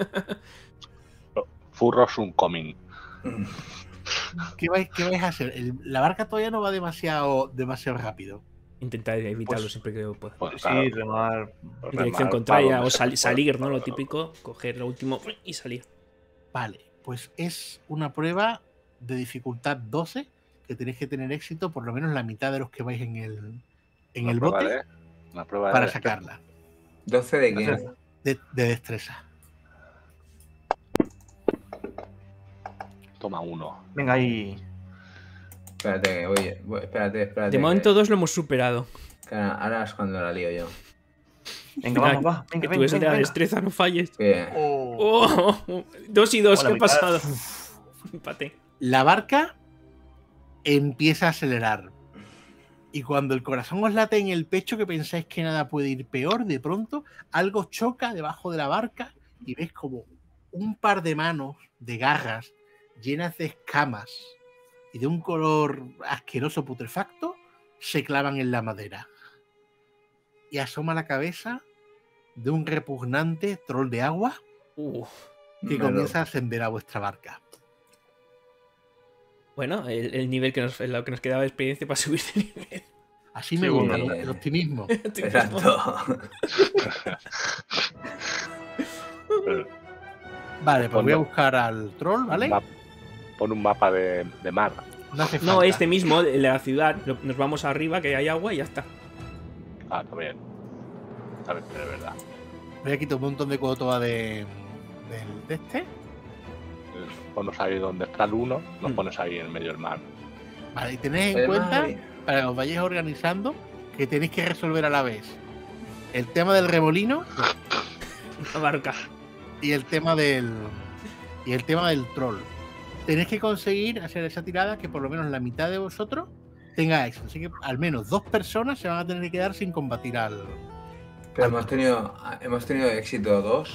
Furros un coming. ¿Qué vais a hacer? La barca todavía no va demasiado rápido. Intentar evitarlo Pues- siempre que pueda. Pues, Sí, claro, remar. pues Dirección remar contraria para o donde se pueda. salir, ¿no? Lo típico, coger lo último y salir. Vale, pues es una prueba de dificultad 12 que tenéis que tener éxito por lo menos la mitad de los que vais en el Una prueba bote de- una prueba para de- sacarla. 12 de qué? De destreza. Toma 1. Venga, ahí. Espérate, oye, espérate. De momento 2 lo hemos superado. Que ahora es cuando la lío yo. Venga, Mira, vamos, va. que Venga, tú eres el de la venga. destreza, no falles. Que- Oh, 2 y 2, Hola, ¿qué ha mitad. pasado? Empate. La barca empieza a acelerar. Y cuando el corazón os late en el pecho, que pensáis que nada puede ir peor, de pronto algo choca debajo de la barca y ves como un par de manos de garras llenas de escamas y de un color asqueroso putrefacto se clavan en la madera. Y asoma la cabeza de un repugnante troll de agua que me lo- comienza a ascender a vuestra barca. Bueno, el nivel que lo que nos quedaba de experiencia para subir de nivel. Así me Sí, gusta bueno. el optimismo. Exacto. Vale, pues voy a Cuando- buscar al troll, ¿vale? Pon un mapa de mar. No hace No, falta. este mismo, el de la ciudad. Nos vamos arriba, que hay agua y ya está. Ah, también. También, pero es verdad. Voy a quitar un montón de cotoa de este. Ponos ahí donde está el 1, nos Mm. pones ahí en medio del mar. Vale, y tenéis en Además, cuenta, para que os vayáis organizando, que tenéis que resolver a la vez el tema del remolino Una barca. y el tema del troll. Tenéis que conseguir hacer esa tirada que por lo menos la mitad de vosotros tenga éxito. Así que al menos 2 personas se van a tener que quedar sin combatir al. Pero hemos tenido éxito 2.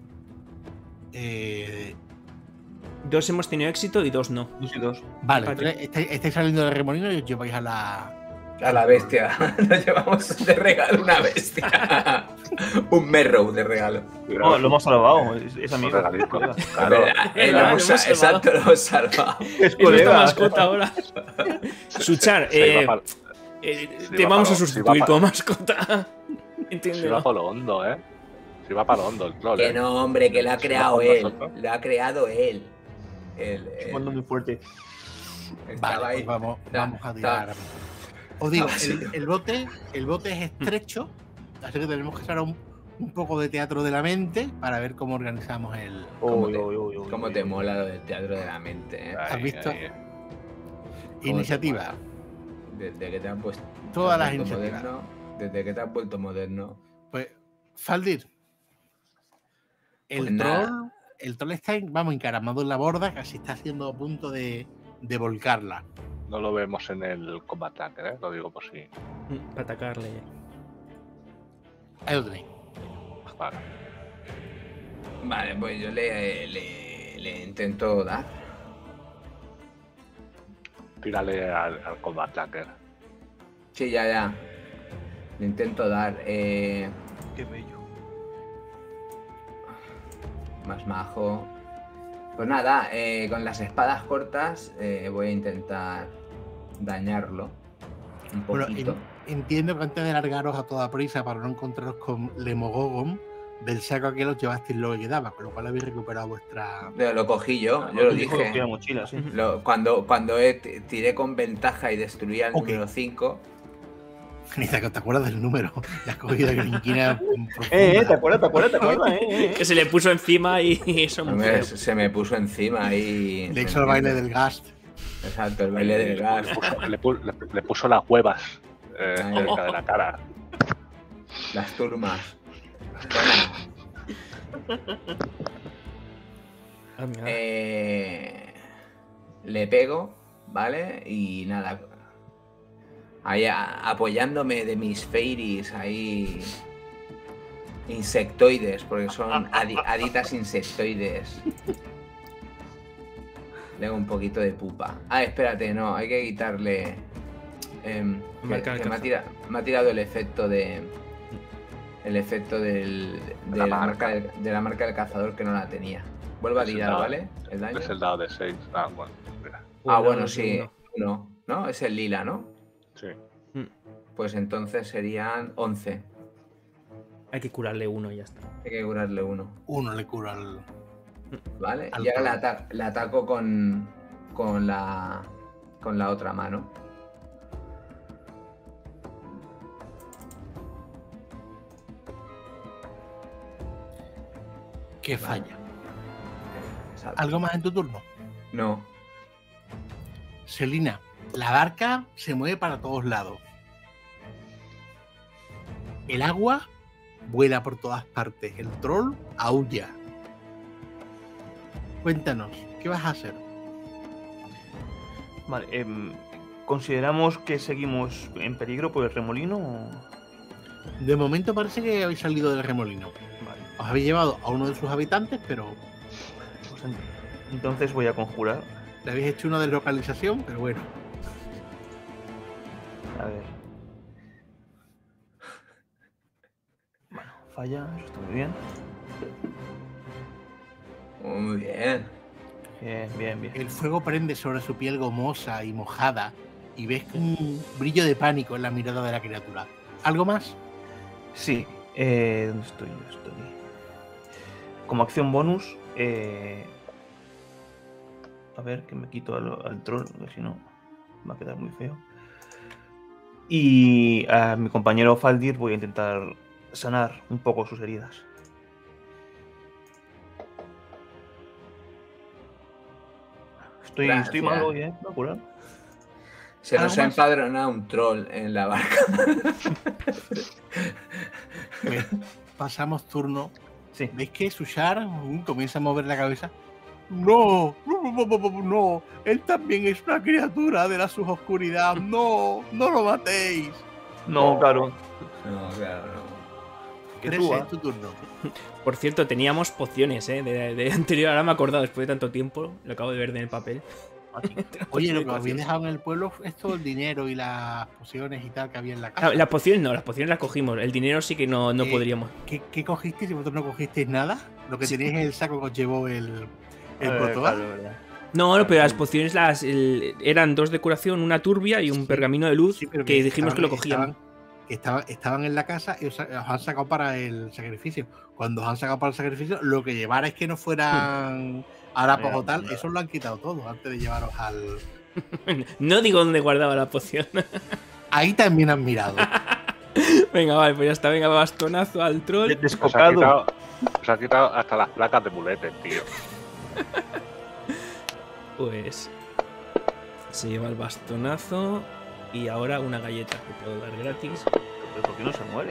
2 hemos tenido éxito y 2 no. 2 y 2. Vale, Vale. entonces estáis saliendo del remolino y os lleváis a la. A la bestia. Nos llevamos de regalo una bestia. Un merrow de regalo. No, lo hemos salvado. Es amigo. regalito. colega. Claro. ¿Verdad? Verdad, Lo lo hemos hemos exacto, lo hemos salvado. Es Es nuestra colega. mascota ahora. Suchar, Se iba pa- te va vamos a para- se sustituir va como mascota. Se va Entiéndelo. para lo hondo, ¿eh? Se va para lo hondo el troll. Que no, hombre, que lo ha Se creado va con él. nosotros. Lo ha creado él. Él Chupando muy fuerte. estaba Vale, ahí. pues vamos a está- tirar. Os digo, sí. el bote es estrecho, así que tenemos que hacer un poco de teatro de la mente para ver cómo organizamos el. ¿Cómo Uy, te- uy, uy, uy, ¿Cómo uy. te mola lo del teatro de la mente? Ahí, ¿Has visto? ahí. te Iniciativa. Desde que te has puesto. Todas las vuelto iniciativas. moderno, desde que te has vuelto moderno. Pues, Faldir. Pues nada. El troll está, encaramado en la borda, casi está haciendo a punto de volcarla. No lo vemos en el Combat Tracker, ¿eh? Lo digo por si. Para atacarle. Ahí lo tenéis. Vale. Vale, pues yo le intento dar. Tírale al Combat Tracker. Sí, ya. Le intento dar. Qué bello. Más majo. Pues nada, con las espadas cortas voy a intentar dañarlo. Un Bueno, poquito. entiendo que antes de largaros a toda prisa para no encontraros con Lemogogon, del saco que os llevasteis lo que quedaba, con lo cual habéis recuperado vuestra. Lo cogí yo lo Dijo dije. que la mochila, sí. Cuando tiré con ventaja y destruí al Ok. número 5. Ni te acuerdas del número. La has cogido de Grinquina. ¿te acuerdas? Que se le puso encima y eso me fue. Se me puso encima y. Le hizo el baile del Gast. Exacto, el baile del gas. Le puso las huevas Ahí. cerca de la cara. Las turmas. Ah, mira. Le pego, ¿vale? Y nada. Ahí apoyándome de mis fairies ahí. Insectoides, porque son haditas insectoides. Le hago un poquito de pupa. Ah, espérate, no, hay que quitarle. Marca el que cazo. me ha tirado el efecto de. El efecto de La la marca. de la marca del cazador que no la tenía. Vuelvo a Es el tirar, dado. ¿vale? El daño. Es el dado de 6. Ah, bueno, mira. Bueno, no, sí. no. Uno, ¿no? Es el lila, ¿no? Sí. Pues entonces serían 11. Hay que curarle uno y ya está. Hay que curarle uno, Uno le cura al. ¿vale? Al Y ahora cual. le ataco con la otra mano. Que falla. Exacto. ¿Algo más en tu turno? No. Selina, la barca se mueve para todos lados. El agua vuela por todas partes. El troll aúlla. Cuéntanos, ¿qué vas a hacer? Vale, ¿consideramos que seguimos en peligro por el remolino? De momento parece que habéis salido del remolino. Vale, Os habéis llevado a uno de sus habitantes, pero pues entonces voy a conjurar. le habéis hecho una deslocalización, pero bueno. A ver. Bueno, falla, eso está muy bien. Muy bien. Bien. El fuego prende sobre su piel gomosa y mojada y ves un brillo de pánico en la mirada de la criatura. ¿Algo más? Sí, ¿dónde estoy? Como acción bonus, a ver, que me quito al troll, porque si no va a quedar muy feo. Y a mi compañero Faldir voy a intentar sanar un poco sus heridas. Estoy Gracias. mal hoy, ¿eh? ¿Me curar? Se nos ¿Algo ha más? empadronado un troll en la barca. Bien, pasamos turno. Sí. ¿Veis que Sushar comienza a mover la cabeza? No, no, él también es una criatura de la suboscuridad. No, no lo matéis. No, claro. No, claro, no. Que Crece, suba. es tu turno. Por cierto, teníamos pociones, de anterior. Ahora me he acordado después de tanto tiempo. Lo acabo de ver en el papel. Oye, lo que Pociones. habéis dejado en el pueblo es todo el dinero y las pociones y tal que había en la casa. Ah, las pociones no, las pociones las cogimos. El dinero sí que no podríamos. ¿Qué cogisteis si vosotros no cogisteis nada? Lo que tenéis en el saco que os llevó el Claro, protoa. verdad. No, pero las pociones eran 2 de curación, una turbia y un Sí. pergamino de luz Sí, pero que dijimos que lo cogíamos. Estaban en la casa y os han sacado para el sacrificio. Cuando os han sacado para el sacrificio, lo que llevarais que no fueran harapos o tal, eso lo han quitado todo antes de llevaros al. No digo dónde guardaba la poción. Ahí también han mirado. Venga, vale, pues ya está. Venga, bastonazo al troll. Descocado. Se ha quitado hasta las placas de muletes, tío. Pues se lleva el bastonazo y ahora una galleta que puedo dar gratis. Pero ¿por qué no se muere?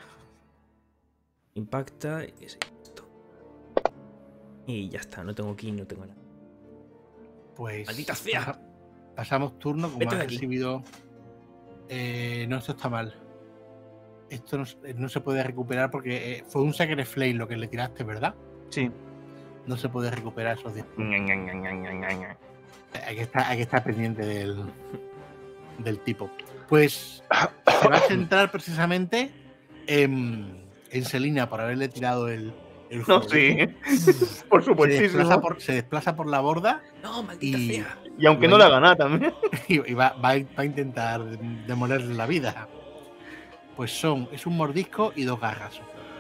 Impacta y es esto. Y ya está, no tengo ki, no tengo nada. Pues. ¡Maldita sea! Pasamos turno, como Vete has de aquí. recibido. No, esto está mal. Esto no se puede recuperar porque fue un Sacred Flame lo que le tiraste, ¿verdad? Sí. No se puede recuperar esos 10 puntos. Hay que estar pendiente del tipo. Pues se va a centrar precisamente en Selina por haberle tirado el No, fuego. sí. Por supuestísimo. Se desplaza por la borda No, maldita y, sea. Y aunque no la gana también. y va a intentar demolerle la vida. Pues es un mordisco y 2 garras.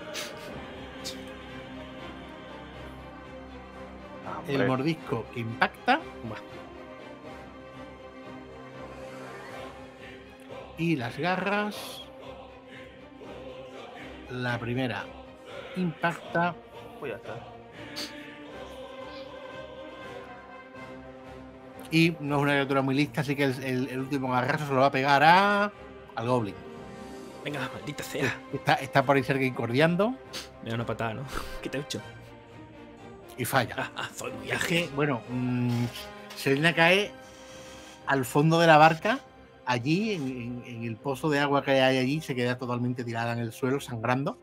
El Hombre, mordisco que impacta. Y las garras. La primera impacta. Pues ya está. Y no es una criatura muy lista, así que el último garrazo se lo va a pegar al Goblin. Venga, maldita sea. Está por ahí cerca incordiando Me da una patada, ¿no? ¿Qué te he hecho? y falla. Soy muy Es ágil. que, bueno, Selena cae al fondo de la barca, allí, en el pozo de agua que hay allí, se queda totalmente tirada en el suelo, sangrando.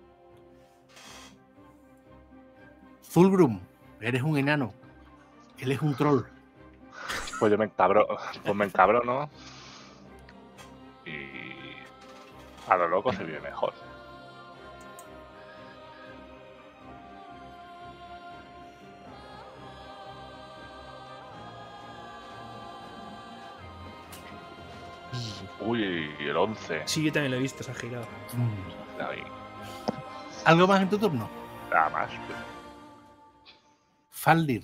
Zulgrum, eres un enano. Él es un troll. pues yo me encabrono. Y a lo loco se vive mejor. Uy, el 11. Sí, yo también lo he visto, se ha girado. Ahí, ¿Algo más en tu turno? nada más. Faldir.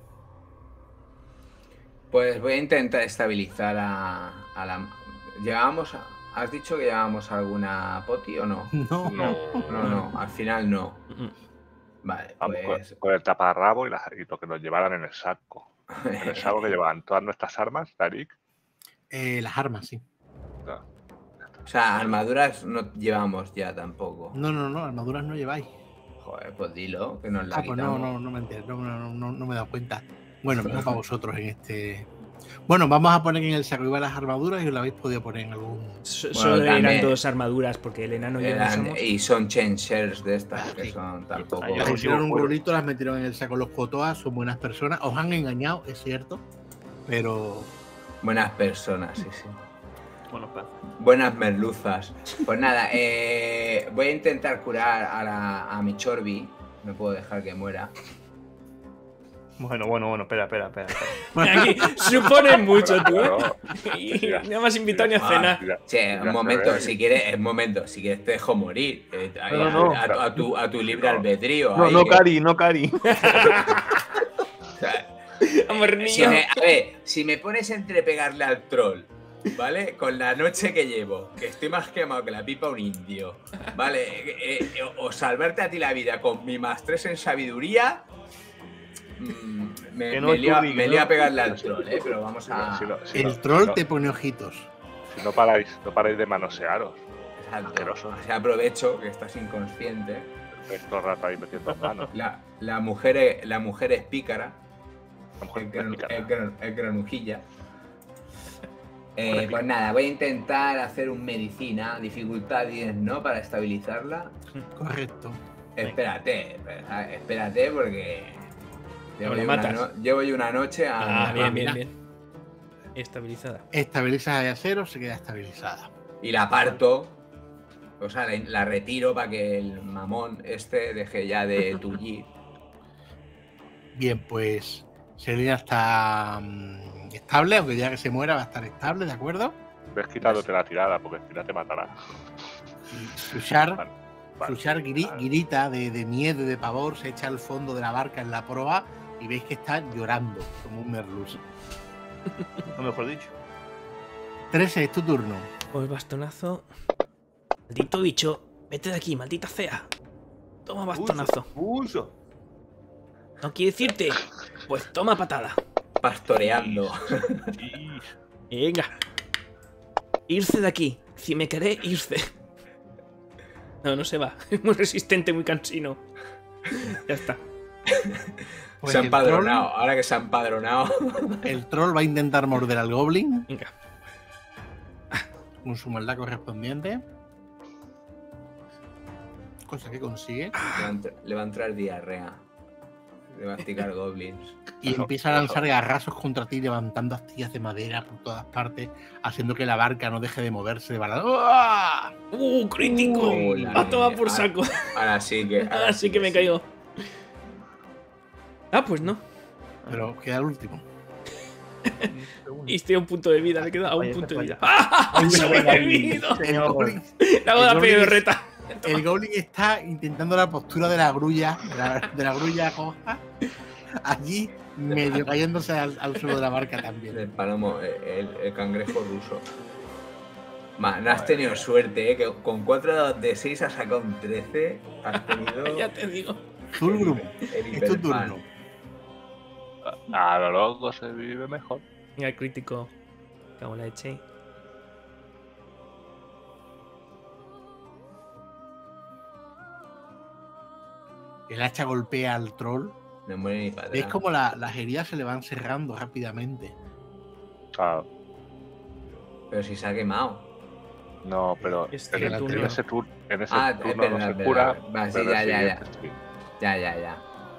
Pues voy a intentar estabilizar a la. ¿Llegábamos a... ¿Has dicho que llevábamos alguna poti o no? No. No, al final no. Vale, Vamos pues. con el taparrabo y lo que nos llevaran en el saco. En el saco que llevaban todas nuestras armas, Tarik. Las armas, sí. No, ya está. O sea, armaduras no llevamos ya tampoco. No, armaduras no lleváis. Joder, pues dilo, que nos la Pues quitamos. no me entero, no me he dado cuenta. Bueno, no para vosotros en este. Bueno, vamos a poner en el saco iba las armaduras y os la habéis podido poner en algún. Solo también. eran 2 armaduras porque el enano y yo no somos. Y son changers de estas, que Sí. son tampoco. Ahí Las Los hicieron un últimos rolito, las metieron en el saco. Los Kotoas son buenas personas. Os han engañado, es cierto. Pero. Buenas personas, sí, sí. Bueno, pues, Buenas merluzas. Pues nada, voy a intentar curar a mi Chorbi. No puedo dejar que muera. bueno, espera. Aquí suponen mucho, tú, ¿eh? Claro. Y no me has invitado ni a cenar. Mira, Che, un momento, si quieres, si quieres te dejo morir. No. A tu libre albedrío. No, ahí, no, que- Cari. o sea, Amor si mío. a ver, si me pones entre pegarle al troll, ¿vale? Con la noche que llevo, que estoy más quemado que la pipa un indio, ¿vale? O salvarte a ti la vida con mi +3 en sabiduría, me Que no, lío Churri, que lío no. a pegarle al troll, ¿eh? Pero vamos a... El troll te pone ojitos. Si no paráis de manosearos. Exacto. asqueroso. Así aprovecho que estás inconsciente. Todo el rato ahí metiendo manos. La mujer es pícara. La mujer El granujilla. Pues nada, voy a intentar hacer un medicina, dificultad 10, ¿no? Para estabilizarla. Correcto. Espérate porque No la matas. llevo yo una noche a... Bien. Estabilizada. Estabiliza a 0, se queda estabilizada. Y la parto. O sea, la retiro para que el mamón deje ya de tullir. Bien, pues Selena está estable, aunque ya que se muera va a estar estable, ¿de acuerdo? Ves quitándote la tirada, porque si no te matará. Y Sushar, Vale. grita de miedo y de pavor, se echa al fondo de la barca en la proa y veis que está llorando como un merluz. O mejor dicho. 13, es tu turno. Pues bastonazo. Maldito bicho. Vete de aquí, maldita fea. Toma bastonazo. Uso. ¿No quiere decirte? Pues toma patada. Pastoreando. Venga. Irse de aquí. Si me querés, irse. No se va. Es muy resistente, muy cansino. Ya está. Pues Se ha el empadronado. Ahora que se ha empadronado. El troll va a intentar morder al goblin Venga. con su maldad correspondiente. Cosa que consigue. Le va a entrar diarrea. De masticar goblins. Y empieza a lanzar garrazos contra ti, levantando astillas de madera por todas partes, haciendo que la barca no deje de moverse de balada. ¡Ah! ¡Crítico! A tomar por saco. Ahora sí que. Ahora sí que me caigo. Pues no. Pero queda el último. Y estoy a un punto de vida, me quedo a un Vaya, punto de vida. vaya. ¡Ah! Ay, ¡Sobrevivido! El goblin, La boda el goblin pedorreta. el goblin está intentando la postura de la grulla, de la grulla coja, allí medio cayéndose al suelo de la barca también. El palomo, el cangrejo ruso. No has tenido suerte, ¿eh? Que con 4 dados de 6 has sacado un 13. Has tenido. Ya te digo. Zulgrum, el es tu hiperpan. turno. A lo loco se vive mejor. Venga, el crítico. Cago en la leche. El hacha golpea al troll. No muere ni para Veis atrás. como las heridas se le van cerrando rápidamente. Ah, Pero si se ha quemado. no, pero Es en, que tú en no. ese turno Es no verdad, se cura. Va, sí, pero ya, el ya. siguiente sí. Ya.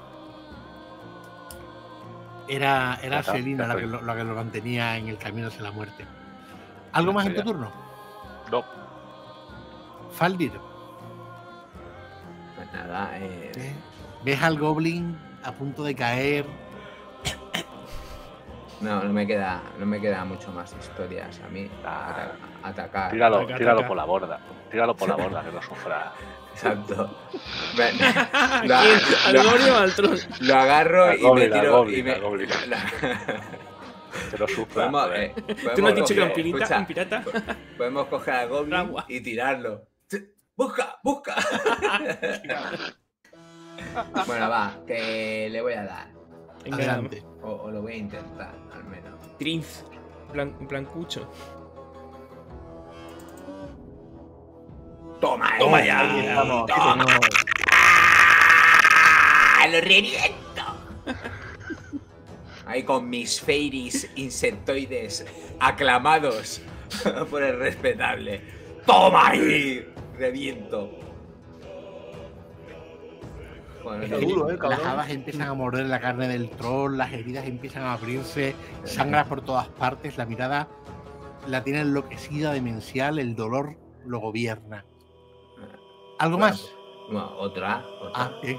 Era Ya está, Selina ya la que, estoy. la que lo mantenía en el camino hacia la muerte. ¿Algo más en tu Ya. turno? No, Faldir, Pues nada, ves al goblin a punto de caer. no me queda mucho más historias a mí. Atacar. tíralo Ataca. por la borda. Tíralo por la borda, que no sufra. Exacto. ¿A quién? ¿Al goblin o al troll? Lo agarro Al y goblin, me al tiro. goblin, y me... al goblin. Que no sufra. Podemos, joder. ¿Tú no has dicho que era un coger- pirata? escucha, ¿Un pirata? podemos coger al goblin Agua. y tirarlo. ¡Busca! Bueno, va, que le voy a dar. Venga, Adelante. O lo voy a intentar, al menos. Trinz. Blancucho. Toma, Toma ya. Ahí estamos, sí, Toma. señor. ¡Ah, lo reviento! Ahí con mis fairies insectoides aclamados por el respetable. ¡Toma ahí! Reviento. Bueno, Está duro, Las cabrón. hadas empiezan a morder la carne del troll, las heridas empiezan a abrirse, sangras por todas partes, la mirada la tiene enloquecida, demencial, el dolor lo gobierna. ¿Algo Bueno, más? no, otra. Ah, bien.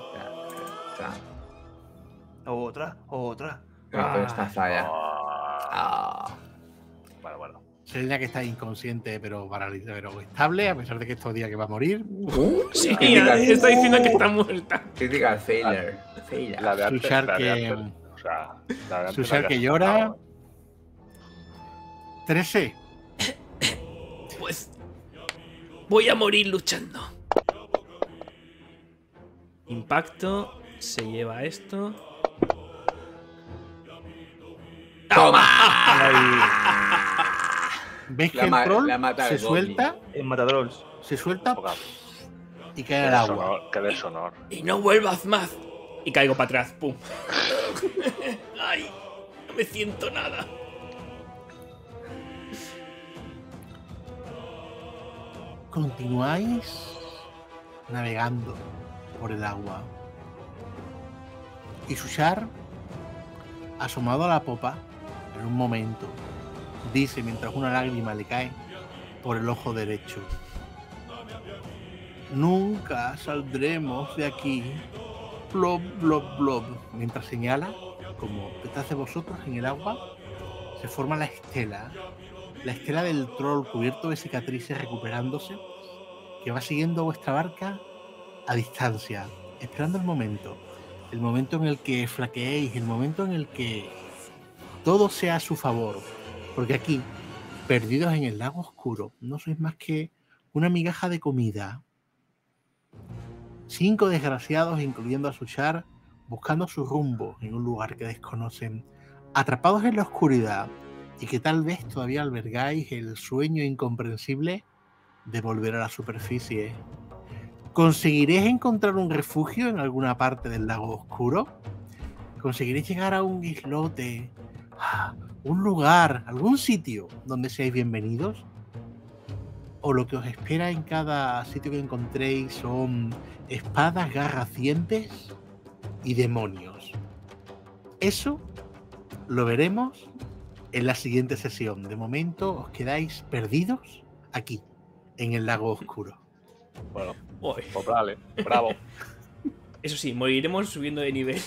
Otra. Pero esta falla. Ah, Ah. bueno. Selena, que está inconsciente pero paralizada, pero estable, a pesar de que estos días que va a morir. Sí, Critical- está diciendo que está muerta. Critical failure. Failure. La de antes, Sushar la de que- antes, o sea, la de antes Sushar la que había llora. sacado. 13. Pues voy a morir luchando. Impacto. Se lleva esto. ¿Ves que La ma- el troll la mata se el goblin. suelta? En Matadrolls. Se suelta Poca- y cae al agua. Qué deshonor. Y no vuelvas más. Y caigo para atrás. Pum. Ay, no me siento nada. Continuáis navegando por el agua. Y Sushar, asomado a la popa, en un momento, dice mientras una lágrima le cae por el ojo derecho: nunca saldremos de aquí. Blob, blob, blob. Mientras señala, como detrás de vosotros en el agua, se forma la estela del troll cubierto de cicatrices recuperándose, que va siguiendo vuestra barca a distancia, esperando el momento en el que flaqueéis, el momento en el que todo sea a su favor, porque aquí, perdidos en el lago oscuro, no sois más que una migaja de comida. 5 desgraciados, incluyendo a Sushar, buscando su rumbo en un lugar que desconocen, atrapados en la oscuridad, y que tal vez todavía albergáis el sueño incomprensible de volver a la superficie. ¿Conseguiréis encontrar un refugio en alguna parte del lago oscuro? ¿Conseguiréis llegar a un islote, un lugar, algún sitio donde seáis bienvenidos? ¿O lo que os espera en cada sitio que encontréis son espadas, garras, dientes y demonios? Eso lo veremos en la siguiente sesión. De momento os quedáis perdidos aquí, en el lago oscuro. Bueno, Uy. pues vale, bravo. Eso sí, moriremos subiendo de nivel.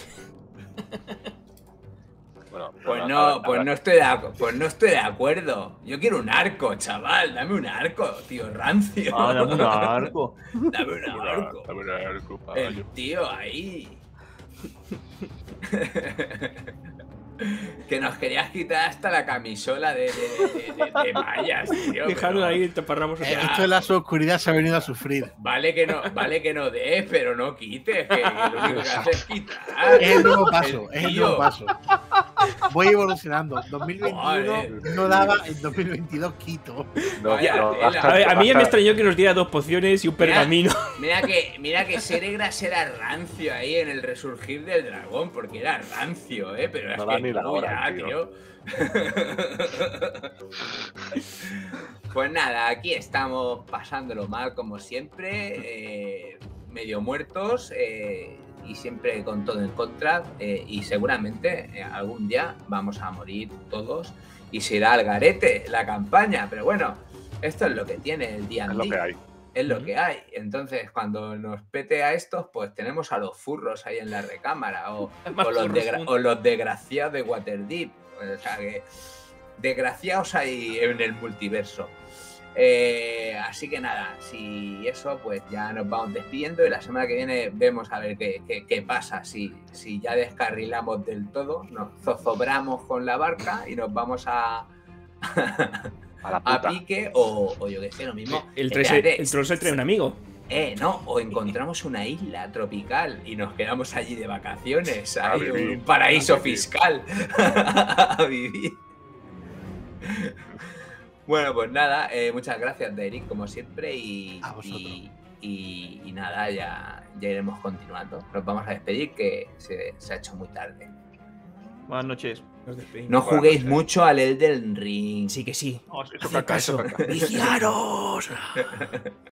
Bueno, Pues ahora- no, pues no estoy de acuerdo. Yo quiero un arco, chaval. Dame un arco, tío, rancio. Ah, dame un arco. Dame un arco. Dame un arco, El caballo. tío ahí. Que nos querías quitar hasta la camisola de mallas, tío. Dejadlo pero- ahí, taparramos otra. Esto de la oscuridad se ha venido a sufrir. Vale que no des, pero no quites, que lo único que haces es quitar. Es el nuevo paso, es el tío. nuevo paso. Voy evolucionando. 2021 Joder. no daba, en 2022 quito. No, Vaya no, tela. hasta- A ver, a mí ya me hasta- extrañó que nos diera 2 pociones y un pergamino. Mira que Seregras era rancio ahí en el resurgir del dragón, porque era rancio, pero No es da que ni la tú hora, ya, tío. tío. Pues nada, aquí estamos pasándolo mal como siempre, medio muertos y siempre con todo en contra, y seguramente algún día vamos a morir todos y se irá al garete la campaña, pero bueno, esto es lo que tiene el día Es lo que hay. es lo que hay. Entonces, cuando nos pete a estos, pues tenemos a los furros ahí en la recámara o, Más o los, furros, o los desgraciados de Waterdeep. O sea que desgraciados hay en el multiverso. Así que nada, si eso, pues ya nos vamos despidiendo y la semana que viene vemos a ver qué pasa. Si ya descarrilamos del todo, nos zozobramos con la barca y nos vamos a A la a puta. pique o yo qué sé, lo mismo. El Espérate, troll se trae un amigo. no, o encontramos una isla tropical y nos quedamos allí de vacaciones, A hay vivir, un paraíso a vivir. fiscal a vivir. Bueno, pues nada, muchas gracias, Derek, como siempre. A vosotros. Y nada, ya iremos continuando. Nos vamos a despedir, que se ha hecho muy tarde. Buenas noches. Nos despedimos. No Buenas juguéis noches. mucho al Elden Ring. Sí que sí. No, eso Haced caca, eso caso. caca. ¡Vigilaros!